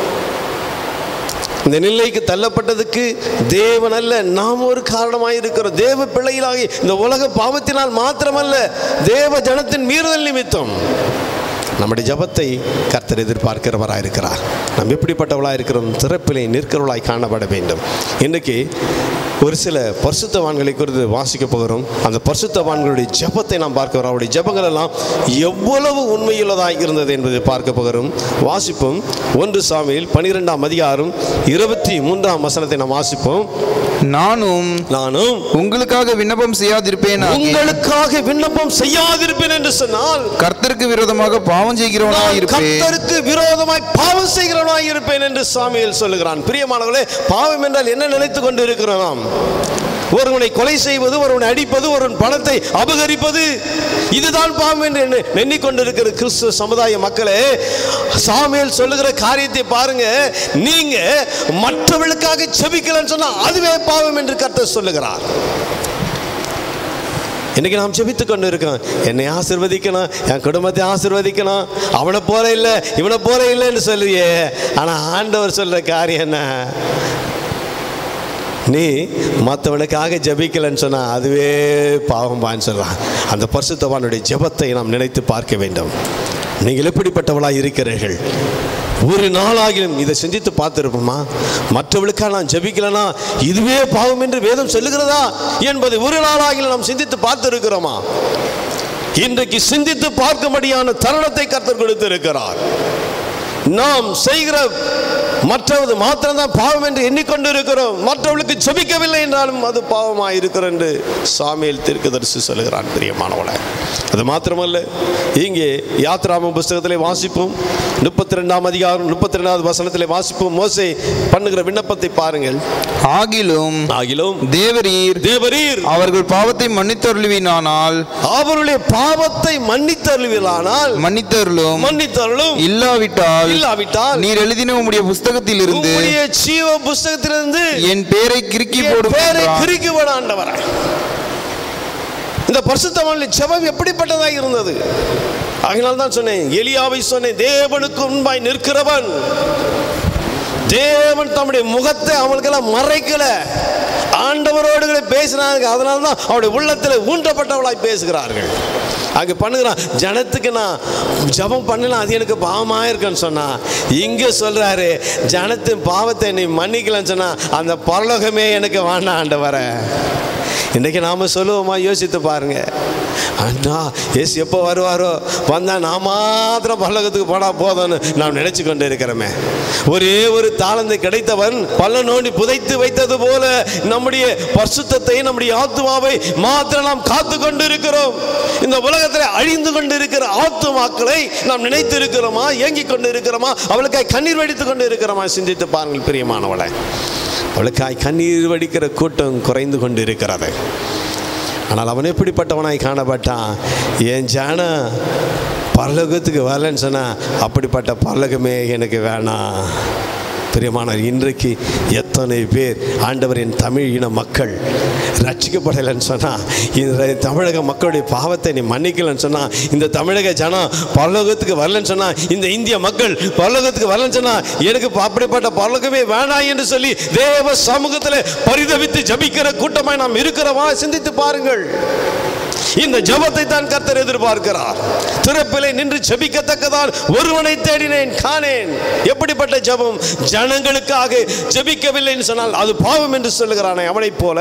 இந்த நிலைக்கு தள்ளப்பட்டதுக்கு தேவன் அல்ல, நாம் ஒரு காரணமாக இருக்கிறோம். தேவ பிள்ளைகளாகி இந்த உலக பாவத்தினால் மாத்திரமல்ல, தேவ ஜனத்தின் மீறுதல் நிமித்தம் நம்முடைய ஜபத்தை கர்த்தர் எதிர்பார்க்கிறவராக இருக்கிறார். நாம் எப்படிப்பட்டவளாக இருக்கிறோம்? திறப்பிலே நிற்கிறவளாய் காணப்பட வேண்டும். இன்றைக்கு ஒரு சில பரிசுத்தவான்களை குறித்து வாசிக்க போகிறோம். அந்த பரிசுத்தவான்களுடைய ஜபத்தை நாம் பார்க்கிறோம். அவருடைய ஜபங்கள் எல்லாம் எவ்வளவு உண்மையுள்ளதாக இருந்தது என்பதை பார்க்க போகிறோம். வாசிப்போம். ஒன்று சாமுவேல் பனிரெண்டாம் அதிகாரம் இருபத்தி மூன்றாம் வசனத்தை நாம் வாசிப்போம். நானும் நானும் உங்களுக்காக விண்ணப்பம் செய்யாதிருப்பேன், உங்களுக்காக விண்ணப்பம் செய்யாதிருப்பேன் என்று சொன்னால் கர்த்தருக்கு விரோதமாக பாவம் செய்கிறவனாய் இருப்பேன், கர்த்தருக்கு விரோதமாய் பாவம் செய்கிறவனாய் இருப்பேன் என்று சாமுவேல் சொல்லுகிறான். பிரியமானவர்களே, பாவம் என்றால் என்ன நினைத்துக் கொண்டு இருக்கிறோம்? ஒருவனை கொலை செய்வது, ஒருவனை அடிப்பது, ஒருவன் பணத்தை அபகரிப்பது, இதுதான் பாவம் என்று எண்ணிக்கொண்டிருக்கிற கிறிஸ்துவ சமுதாய மக்களே, சாமுவேல் சொல்லுகிற காரியத்தை பாருங்க. நீங்க மற்றவர்களுக்காக ஜெபிக்கலன்னு சொன்னா அதுவே பாவம் என்று கர்த்தர் சொல்லுகிறார். இன்றைக்கி நாம் ஜெபித்து கொண்டு இருக்கோம், என்னை ஆசீர்வதிக்கணும், என் குடும்பத்தை ஆசீர்வதிக்கணும், அவனை போல இல்லை இவனை போல இல்லைன்னு சொல்லுறியே. ஆனால் ஆண்டவர் சொல்கிற காரியம் என்ன? நீ மற்றவனுக்காக ஜெபிக்கலன்னு சொன்னால் அதுவே பாவம்பான்னு சொல்கிறான். அந்த பரிசுத்தவானுடைய ஜெபத்தை நாம் நினைத்து பார்க்க வேண்டும். நீங்கள் எப்படிப்பட்டவளாக இருக்கிறீர்கள்? ஒரு நாளாகிலும் இதை சிந்தித்து பார்த்துருப்போமா? மற்றவளுக்காக நான் ஜெபிக்கலனா இதுவே பாவம் என்று வேதம் சொல்லுகிறதா என்பதை ஒரு நாளாகிலும் நாம் சிந்தித்து பார்த்து இருக்கிறோமா? இன்றைக்கு சிந்தித்து பார்க்கும்படியான தருணத்தை கர்த்தர் கொடுத்திருக்கிறார். நாம் செய்கிற மற்றது மாத்திரம்தான் பாவம் என்று எண்ணிக்கொண்டு இருக்கிறோம். மற்றவர்களுக்கு ஜெபிக்கவில்லை என்றாலும் அது பாவமாக இருக்கிறது என்று சாமுவேல் தீர்க்கதரிசி சொல்கிறான். பிரியமானவளே, அது மாத்திரமல்ல, இங்கே யாத்ராகம புஸ்தகத்திலே வாசிப்போம், முப்பத்தி ரெண்டாம் அதிகாரம் முப்பத்தி ரெண்டாவது வசனத்திலே வாசிப்போம். மோசே பண்ணுகிற விண்ணப்பத்தை பாருங்கள். ஆகிலும் ஆகிலும் தேவரீர் தேவரீர் அவர்கள் பாவத்தை மன்னித்தருளுவீனானால் அவருடைய பாவத்தை மன்னித்தருளுவீரானால் மன்னித்தருளும் மன்னித்தருளும் இல்லாவிட்டால் இல்லாவிட்டால் நீர் எழுதின உம்முடைய புஸ்தகத்தில் இருந்து உம்முடைய ஜீவ புஸ்தகத்திலிருந்து என் பேரை கிறுக்கி போடும் பேரை என்றார். கிறுக்கி போட ஆண்டவரே. இந்த பரிசுத்தவான்களின் ஜெபம் எப்படிப்பட்டதாக இருந்தது? அதனால தான் சொன்னேன், எலியாவை சொன்னேன், தேவனுக்கு முன்பாய் நிற்கிறவன் தேவன் தம்முடைய முகத்தை அவங்களுக்கெல்லாம் மறைக்கல, ஆண்டவரோடு பேசினாங்க. அதனால தான் அவருடைய உள்ளத்தில் ஊன்றப்பட்டவளாய் பேசுகிறார்கள். அங்கே பண்ணுகிறான், ஜனத்துக்கு நான் ஜபம் பண்ணலாம் அது எனக்கு பாவமாக இருக்குன்னு சொன்னா, இங்கே சொல்கிறாரு ஜனத்தின் பாவத்தை நீ மன்னிக்கலன்னு சொன்னா அந்த பரலோகமே எனக்கு வேண்டாம் ஆண்டவரே. இன்றைக்கி நாம் சொல்லுவோமா? யோசித்து பாருங்க. அண்ணா ஏசு எப்போ வருவாரோ, வந்தால் நான் மாத்திரம் பரலோகத்துக்கு போனால் போதும்னு நாம் நினச்சி கொண்டு இருக்கிறோமே. ஒரே ஒரு தாளந்தை கிடைத்தவன் பல்ல நோண்டி புதைத்து வைத்தது போல நம்முடைய பரிசுத்தத்தை நம்முடைய ஆத்துமாவை மாத்திரம் நாம் காத்து கொண்டு இருக்கிறோம். இந்த உலகத்தில் அழிந்து கொண்டு இருக்கிற ஆத்துமாக்களை நாம் நினைத்து இருக்கிறோமா? ஏங்கி கொண்டு இருக்கிறோமா? அவளுக்காய் கண்ணீர் வடித்து கொண்டு இருக்கிறோமா? சிந்தித்து பாருங்கள் பிரியமானவளை. அவளுக்காய் கண்ணீர் வடிக்கிற கூட்டம் குறைந்து கொண்டு இருக்கிறது. ஆனால் அவன் எப்படிப்பட்டவனாய் காணப்பட்டான்? என் ஜான பரலோகத்துக்கு வரலன்னு சொன்னால் அப்படிப்பட்ட பரலோகமே எனக்கு வேணாம். பிரியமானவர், இன்றைக்கு எத்தனை பேர் ஆண்டவரின் தமிழ் இன மக்கள் ரட்சிக்கப்படலைன்னு சொன்னால், இந்த தமிழக மக்களுடைய பாவத்தை நீ மன்னிக்கலன்னு சொன்னால், இந்த தமிழக ஜனம் பரலோகத்துக்கு வரலன்னு சொன்னால், இந்த இந்திய மக்கள் பரலோகத்துக்கு வரலன்னு சொன்னால் எனக்கு அப்படிப்பட்ட பரலோகமே வேணாம் என்று சொல்லி தேவ சமூகத்தில் பரிதவித்து ஜபிக்கிற கூட்டமாய் நாம் இருக்கிறோமா? சிந்தித்து பாருங்கள். இந்த ஜபத்தை தான் கர்த்தர் எதிர்பார்க்கிறார். திறப்பிலே நின்று ஜபிக்கத்தக்கதான் ஒருவனை தேடினேன் காணேன். எப்படிப்பட்ட ஜபம்? ஜனங்களுக்காக ஜபிக்கவில்லைன்னு சொன்னால் அது பாவம் என்று சொல்லுகிறானே, அவனை போல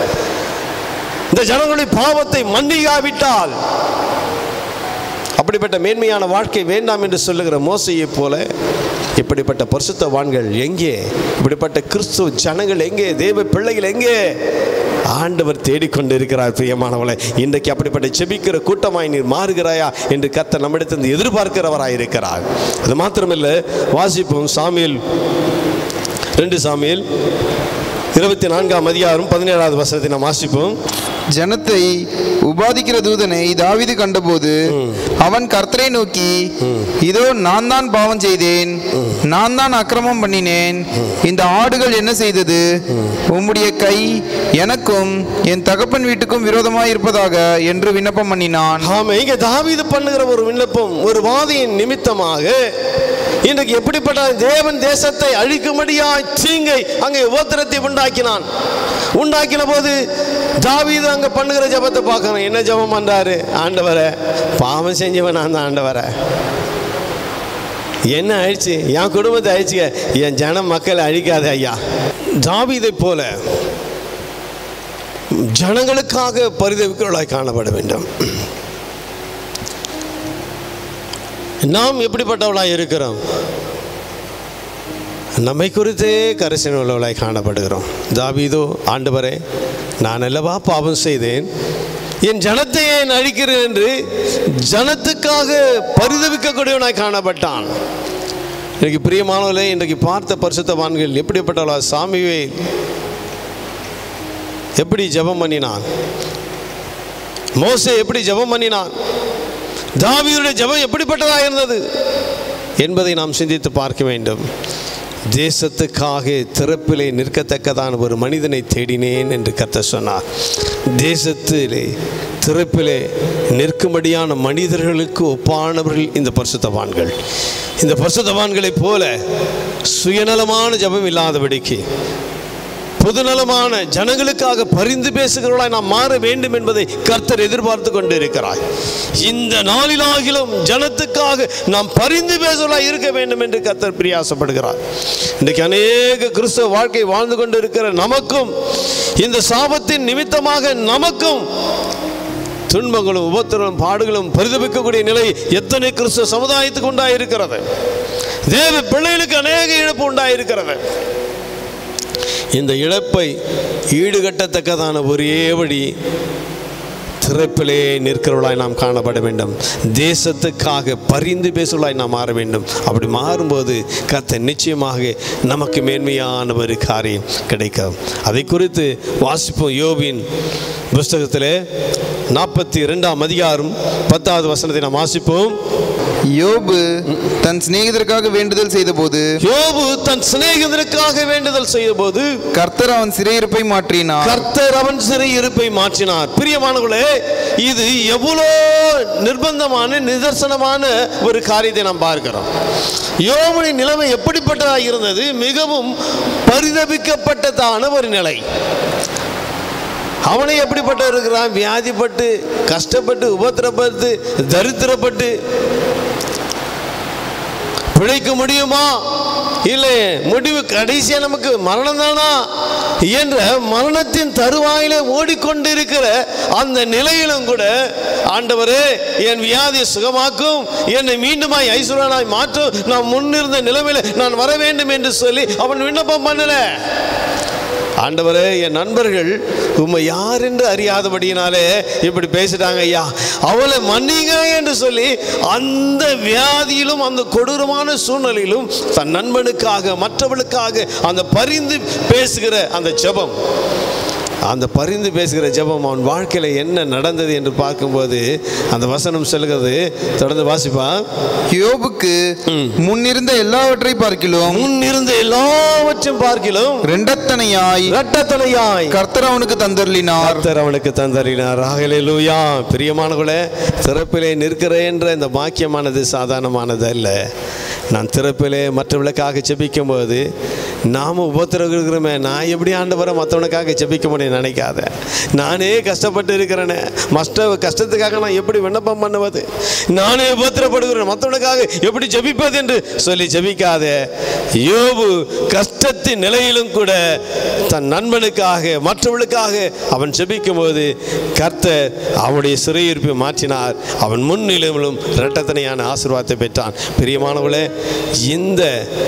இந்த ஜனங்களுடைய பாவத்தை மன்னிக்காவிட்டால் அப்படிப்பட்ட மேன்மையான வாழ்க்கை வேண்டாம் என்று சொல்லுகிற மோசையை போல இப்படிப்பட்ட பரிசுத்தவான்கள் எங்கே? இப்படிப்பட்ட கிறிஸ்துவ ஜனங்கள் எங்கே? தேவ பிள்ளைகள் எங்கே? ஆண்டவர் தேடிக்கொண்டு இருக்கிறார். பிரியமானவளை, இன்றைக்கு அப்படிப்பட்ட செபிக்கிற கூட்டமாய் நீர் மாறுகிறாயா என்று கர்த்தர் நம்மிடத்திலிருந்து எதிர்பார்க்கிறவராய் இருக்கிறார். அது மாத்திரமில்லை, வாசிப்போம் சாமுவேல் ரெண்டு சாமுவேல் இருபத்தி நான்காம் அதிகாரம் பதினேழாவது வசனத்தை நாம் வாசிப்போம். ஜனத்தை உபாதிக்கிற தூதனை தாவீது கண்டபோது அவன் கர்த்தரை நோக்கி, இதோ நான் தான் பாவம் செய்தேன், நான் தான் அக்கிரமம் பண்ணினேன், இந்த ஆடுகள் என்ன செய்தது? உம்முடைய கை எனக்கும் என் தகப்பன் வீட்டுக்கும் விரோதமாய் இருப்பதாக என்று விண்ணப்பம் பண்ணினான். ஆமா, இங்க தாவீது பண்ணுகிற ஒரு விண்ணப்பம், ஒரு வாதியின் நிமித்தமாக இன்றைக்கு எப்படிப்பட்ட தேவன் தேசத்தை அழிக்கும்படியாய் தீங்கை அங்கே உபத்திரத்தை உண்டாக்கினான். உண்டாக்கின போது தாவீது அங்க பண்ணுகிற ஜபத்தை பார்க்கணும். என்ன ஜபம் பண்றாரு? ஆண்டவரை, பாவம் செஞ்சவன் நான் தான் ஆண்டவரை, என்ன அழிச்சு என் குடும்பத்தை அழிச்சுக்க, என் ஜன மக்களை அழிக்காத ஐயா. தாவீதை போல ஜனங்களுக்காக பரிதவிக்கிறவர்களாய் காணப்பட வேண்டும். நாம் எப்படிப்பட்டவளாய் இருக்கிறோம்? நம்மை குறித்தே கரிசனை உள்ளவளாய் காணப்படுகிறோம். தாவீதோ, ஆண்டவரே நான் அல்லவா பாவம் செய்தேன், என் ஜனத்தை ஏன் அழிக்கிறேன் என்று ஜனத்துக்காக பரிதவிக்கக்கூடியவனாய் காணப்பட்டான். இன்றைக்கு பிரியமானவர்களே, இன்றைக்கு பார்த்த பரிசுத்தவான்கள் எப்படிப்பட்டவளா? சாமுவேல் எப்படி ஜெபம் பண்ணினான்? மோசே எப்படி ஜெபம் பண்ணினான்? தாவீதுடைய ஜெபம் எப்படிப்பட்டதாக இருந்தது என்பதை நாம் சிந்தித்து பார்க்க வேண்டும். தேசத்துக்காக திறப்பிலே நிற்கத்தக்கதான் ஒரு மனிதனை தேடினேன் என்று கர்த்தர் சொன்னார். தேசத்திலே திறப்பிலே நிற்கும்படியான மனிதர்களுக்கு ஒப்பானவர்கள் இந்த பரிசுத்தவான்கள். இந்த பரிசுத்தவான்களைப் போல சுயநலமான ஜெபம் இல்லாதபடிக்கு பொதுநலமான ஜனங்களுக்காக பரிந்து பேசுகிறவர்களாய் நாம் மாற வேண்டும் என்பதை கர்த்தர் எதிர்பார்த்து கொண்டு இருக்கிறார். இந்த நாளிலாகிலும் ஜனத்துக்காக நாம் பரிந்து பேசுவர்களாய் இருக்க வேண்டும் என்று கர்த்தர் பிரியாசப்படுகிறார். இன்றைக்கு அநேக கிறிஸ்தவ வாழ்க்கை வாழ்ந்து கொண்டு இருக்கிற நமக்கும் இந்த சாபத்தின் நிமித்தமாக நமக்கும் துன்பங்களும் உபத்திரங்களும் பாடுகளும் பரிதபிக்கக்கூடிய நிலை எத்தனை கிறிஸ்தவ சமுதாயத்துக்கு உண்டாயிருக்கிறது. தேவ பிள்ளைகளுக்கு அநேக இழப்பு உண்டாயிருக்கிறது. இந்த இழப்பை ஈடுகட்டத்தக்கதான ஒரே வழி திறப்பிலே நிற்கிறவர்களாய் நாம் காணப்பட வேண்டும். தேசத்துக்காக பரிந்து பேசுவர்களாய் நாம் மாற வேண்டும். அப்படி மாறும்போது கர்த்தர் நிச்சயமாக நமக்கு மேன்மையான ஒரு காரியம் கிடைக்கும். அதை குறித்து வாசிப்போம். யோபின் புஸ்தகத்திலே நாற்பத்தி இரண்டாம் அதிகாரம் பத்தாவது வசனத்தை நாம் வாசிப்போம். யோபு தன் சிநேகிதருக்காக வேண்டுதல் செய்தபோது யோபு தன் சிநேகிதருக்காக வேண்டுதல் செய்தபோது கர்த்தர் அவன் சிறையிருப்பை மாற்றினார். கர்த்தர் அவன் சிறையிருப்பை மாற்றினார். பிரியமானவர்களே, இது எவ்வளோ நிர்பந்தமான நிதர்சனமான ஒரு காரியத்தை நாம் பார்க்கிறோம். யோபுவின் நிலைமை எப்படிப்பட்டதாக இருந்தது? மிகவும் பரிதபிக்கப்பட்டதான ஒரு நிலை. அவனை எப்படிப்பட்ட இருக்கிறான்? வியாதிப்பட்டு, கஷ்டப்பட்டு, உபத்திரப்பட்டு, தரித்திரப்பட்டு பிழைக்க முடியுமா? இல்லை முடிவு கடைசியா நமக்கு மரணம் தானா என்ற மரணத்தின் தருவாயில ஓடிக்கொண்டிருக்கிற அந்த நிலையிலும் கூட ஆண்டவரே என் வியாதியை சுகமாக்கும், என்னை மீண்டுமாய் ஐஸ்வர்யனாய் மாற்றும், நான் முன்னிருந்த நிலைமையில நான் வர வேண்டும் என்று சொல்லி அவன் விண்ணப்பம் பண்ணல. ஆண்டவரே, என் நண்பர்கள் உம்மை யார் என்று அறியாதபடியினாலே இப்படி பேசிட்டாங்க ஐயா, அவளை மன்னிங்க என்று சொல்லி அந்த வியாதியிலும் அந்த கொடூரமான சூழ்நிலையிலும் தன் நண்பனுக்காக மற்றவளுக்காக அந்த பரிந்து பேசுகிற அந்த ஜெபம், அந்த பரிந்து பேசுகிற ஜெபம் அவன் வாழ்க்கையில் என்ன நடந்தது என்று பார்க்கும்போது அந்த வசனம் சொல்கிறது. தொடர்ந்து வாசிப்பா. யோபுக்கு முன்னிருந்த எல்லாவற்றை பார்க்கிலும் முன்னிருந்த எல்லாவற்றையும் பார்க்கிலும் இரண்டத்தனையாய் இரட்டத்தனையாய் கர்த்தர் அவனுக்கு தந்தருளினார். கர்த்தர் அவனுக்கு தந்தருளினார். ஹல்லேலூயா. பிரியமானவர்களே, திறப்பிலே நிற்கிறேன் என்ற இந்த பாக்கியமானது சாதாரணமானது அல்ல. நான் திறப்பிலே மற்றவர்களுக்காக ஜெபிக்கும் போது நாம உபத்திரவமே, நான் எப்படி ஆண்டவரை மற்றவனுக்காக ஜெபிக்க முடியும் நினைக்காத. நானே கஷ்டப்பட்டு இருக்கிறேனே, மற்ற கஷ்டத்துக்காக நான் எப்படி விண்ணப்பம் பண்ணுவது? நானே உபத்திரப்படுகிறேன், மற்றவனுக்காக எப்படி ஜெபிப்பது என்று சொல்லி ஜெபிக்காத. யோபு கஷ்டத்தின் நிலையிலும் கூட தன் நண்பனுக்காக மற்றவர்களுக்காக அவன் ஜெபிக்கும் போது கர்த்தர் அவனுடைய சிறையிருப்பை மாற்றினார். அவன் முன்னிலையிலும் இரட்டத்தனையான ஆசீர்வாதத்தை பெற்றான். பிரியமானவர்களே, இந்த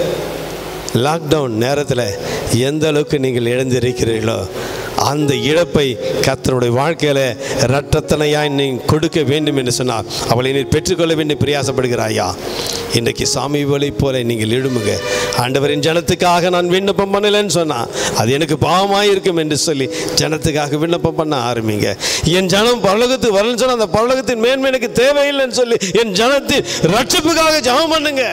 லாக்டவுன் நேரத்தில் எந்த அளவுக்கு நீங்கள் இழந்திருக்கிறீர்களோ அந்த இழப்பை கர்த்தருடைய வாழ்க்கையில் இரட்டத்தனையாய் நீங்கள் கொடுக்க வேண்டும் என்று சொன்னார். அவளை நீர் பெற்றுக்கொள்ள வேண்டும் பிரயாசப்படுகிறாயா? இன்றைக்கு சாமி வழி போல நீங்கள் எழுமுங்க. ஆண்டவரின் ஜனத்துக்காக நான் விண்ணப்பம் பண்ணலைன்னு சொன்னால் அது எனக்கு பாவமாக இருக்கும் என்று சொல்லி ஜனத்துக்காக விண்ணப்பம் பண்ண ஆரம்பிங்க. என் ஜனம் பரலோகத்துக்கு வரலன்னு சொன்னால் அந்த பரலோகத்தின் மேன்மை எனக்கு தேவையில்லைன்னு சொல்லி என் ஜனத்தின் ரட்சிப்புக்காக ஜெபம் பண்ணுங்க.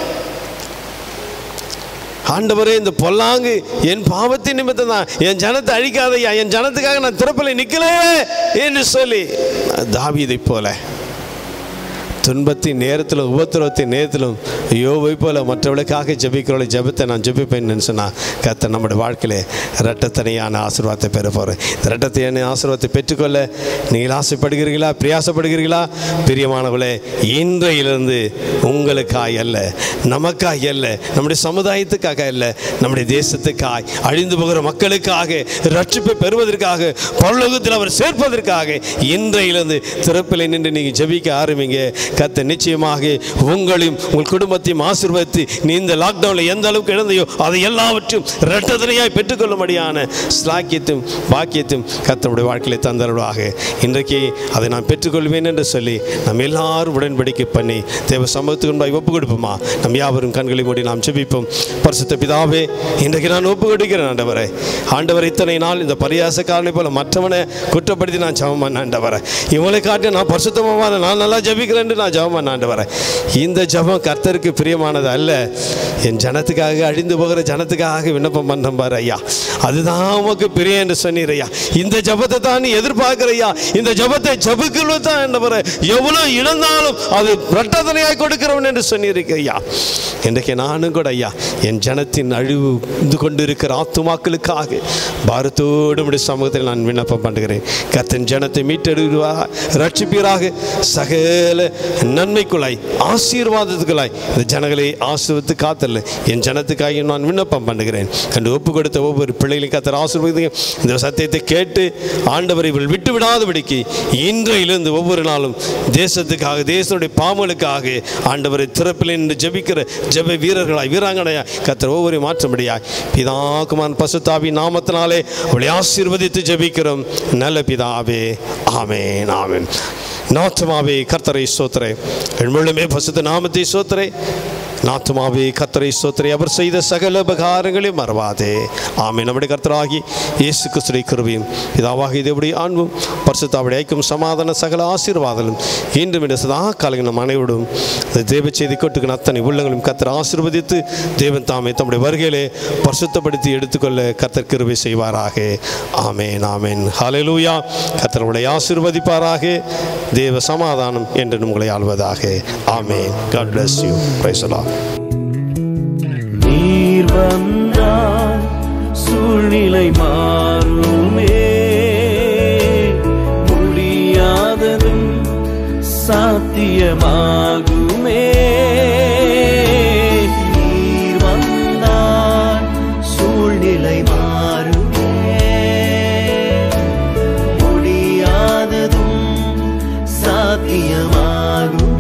ஆண்டவரே, இந்த பொல்லாங்கு என் பாவத்தின் நிமித்தம் தான், என் ஜனத்தை அழிக்காதையா, என் ஜனத்துக்காக நான் திறப்பில் நிற்கலையே என்று சொல்லி தாவீதை போல துன்பத்தின் நேரத்திலும் உபத்திரவத்தின் நேரத்திலும் யோபை போல மற்றவர்களுக்காக ஜெபிக்கிறவளை ஜெபத்தை நான் ஜெபிப்பேன்னு சொன்னால் கர்த்தர் நம்முடைய வாழ்க்கையில் இரட்டத்தனையான ஆசீர்வாதத்தை பெற போகிறேன். இந்த இரட்டத்தையான ஆசீர்வாதத்தை பெற்றுக்கொள்ள நீங்கள் ஆசைப்படுகிறீர்களா, பிரயாசப்படுகிறீர்களா? பிரியமானவளே, இன்றையிலிருந்து உங்களுக்காய் அல்ல, நமக்காய் அல்ல, நம்முடைய சமுதாயத்துக்காக அல்ல, நம்முடைய தேசத்துக்காய், அழிந்து போகிற மக்களுக்காக ரட்சிப்பை பெறுவதற்காக, பரலோகத்தில் அவர் சேர்ப்பதற்காக இன்றையிலிருந்து திறப்பில் நின்று நீங்கள் ஜெபிக்க ஆரம்பிங்க. கர்த்தர் நிச்சயமாக உங்களையும் உங்கள் குடும்பத்தையும் ஆசீர்வதித்து நீ இந்த லாக்டவுனில் எந்த அளவுக்கு இழந்தையோ அதை எல்லாவற்றையும் இரட்டத்தனையாய் பெற்றுக்கொள்ளும்படியான ஸ்லாக்கியத்தும் பாக்கியத்தும் கர்த்தருடைய வாழ்க்கையை தந்தருவாக. இன்றைக்கு அதை நான் பெற்றுக்கொள்வேன் என்று சொல்லி நம்ம எல்லாரும் உடன்படிக்கை பண்ணி தேவ சமூகத்துக்கு முன்பாக ஒப்பு கொடுப்போமா? நம் யாவரும் கண்களை மூடி நாம் ஜெபிப்போம். பரிசுத்த பிதாவே, இன்றைக்கு நான் ஒப்பு கொடுக்கிறேன் ஆண்டவரே. ஆண்டவர், இத்தனை நாள் இந்த பரியாசக்காரனை போல மற்றவனை குற்றப்படுத்தி நான் ஜெபம் பண்ண ஆண்டவரே, இவங்களை காட்டி நான் பரிசுத்தமாக நான் நல்லா ஜெபிக்கிறேன் நான் ஜெபம் பண்ண ஆண்டவரே. இந்த ஜெபம் கர்த்தருக்கு உமக்கு பிரியமானது அல்ல. என் ஜனத்துக்காக, அழிந்து போகிற ஜனத்துக்காக விண்ணப்பம் பண்ணுறேன் பாரு ஐயா, அதுதான் உமக்கு பிரியம் என்று சொன்னீர் ஐயா. இந்த ஜபத்தை தான் நீ எதிர்பார்க்கிறையா. இந்த ஜபத்தை ஜபிக்கிறது தான் என்ன பாரு, எவ்வளோ இழந்தாலும் அது இரட்டத்தனையாய் கொடுக்கிறவன் என்று சொன்னீருக்கு ஐயா. இன்றைக்கு நானும் கூட ஐயா என் ஜனத்தின் அழிவு கொண்டு இருக்கிற ஆத்துமாக்களுக்காக பாரத்தோடு உடைய சமூகத்தில் நான் விண்ணப்பம் பண்ணுகிறேன். கர்த்தன் ஜனத்தை மீட்டெடுவார், ரட்சிப்பீராக, சகல நன்மைக்குள்ளாய் ஆசீர்வாதத்துக்குள்ளாய் இந்த ஜனங்களை ஆசீர்வதித்து காத்தல்ல என் ஜனத்துக்காக நான் விண்ணப்பம் பண்ணுகிறேன் என்று ஒப்பு கொடுத்த ஒவ்வொரு பிள்ளைகளையும் கர்த்தர் ஆசீர்வதிங்க. இந்த சத்தியத்தை கேட்டு ஆண்டவரை இவள் விட்டு விடாதபடிக்கு இன்றையிலிருந்து ஒவ்வொரு நாளும் தேசத்துக்காக, தேசனுடைய பாவங்களுக்காக ஆண்டவரை திறப்பில் நின்று ஜெபிக்கிற ஜெப வீரர்களாய், வீராங்கனையாய் கர்த்தர் ஒவ்வொரு மாற்றும்படியாய் பிதா குமாரன் பரிசுத்தாவியின் நாமத்தினாலே அவளை ஆசீர்வதித்து ஜெபிக்கிறோம் நல்ல பிதாவே. ஆமென் ஆமென். நாத்துமாவே கர்த்தரை ஸ்தோத்திரே, முழுமே பரிசுத்த நாமத்தை ஸ்தோத்திரே. நாத்துமாவே கர்த்தரை ஸ்தோத்திரே, அவர் செய்த சகல உபகாரங்களையும் மறவாதே. ஆமென். நம்முடைய கர்த்தராகி இயேசு கிறிஸ்துவின் கிருபையும் பிதாவாகிய தேவனுடைய அன்பும் பரிசுத்தாவுடைய ஐக்கியம் சமாதான சகல ஆசீர்வாதங்களும் இன்றும் இந்த சதா காலங்கள் நம் அனைவரும் தேவ செய்தி கொட்டுக்கு அத்தனை உள்ளங்களும் கர்த்தர் ஆசீர்வதித்து தேவன் தாமே தம்முடைய வருகையிலே பரிசுத்தப்படுத்தி எடுத்துக்கொள்ள கர்த்தர் கிருபை செய்வாராக. ஆமென் ஆமென். ஹல்லேலூயா. கர்த்தர் உங்களை ஆசீர்வதிப்பாராக. தேவ சமாதானம் என்று உங்களை ஆள்வதாக. ஆமென். God bless you. Praise the Lord. நீர் வந்தால் சூழ்நிலை மாறுமே, முடியாததும் சாத்தியமாகுமே. நீர் வந்தால் சூழ்நிலை மாறுமே, முடியாததும் சாத்தியமாகுமே.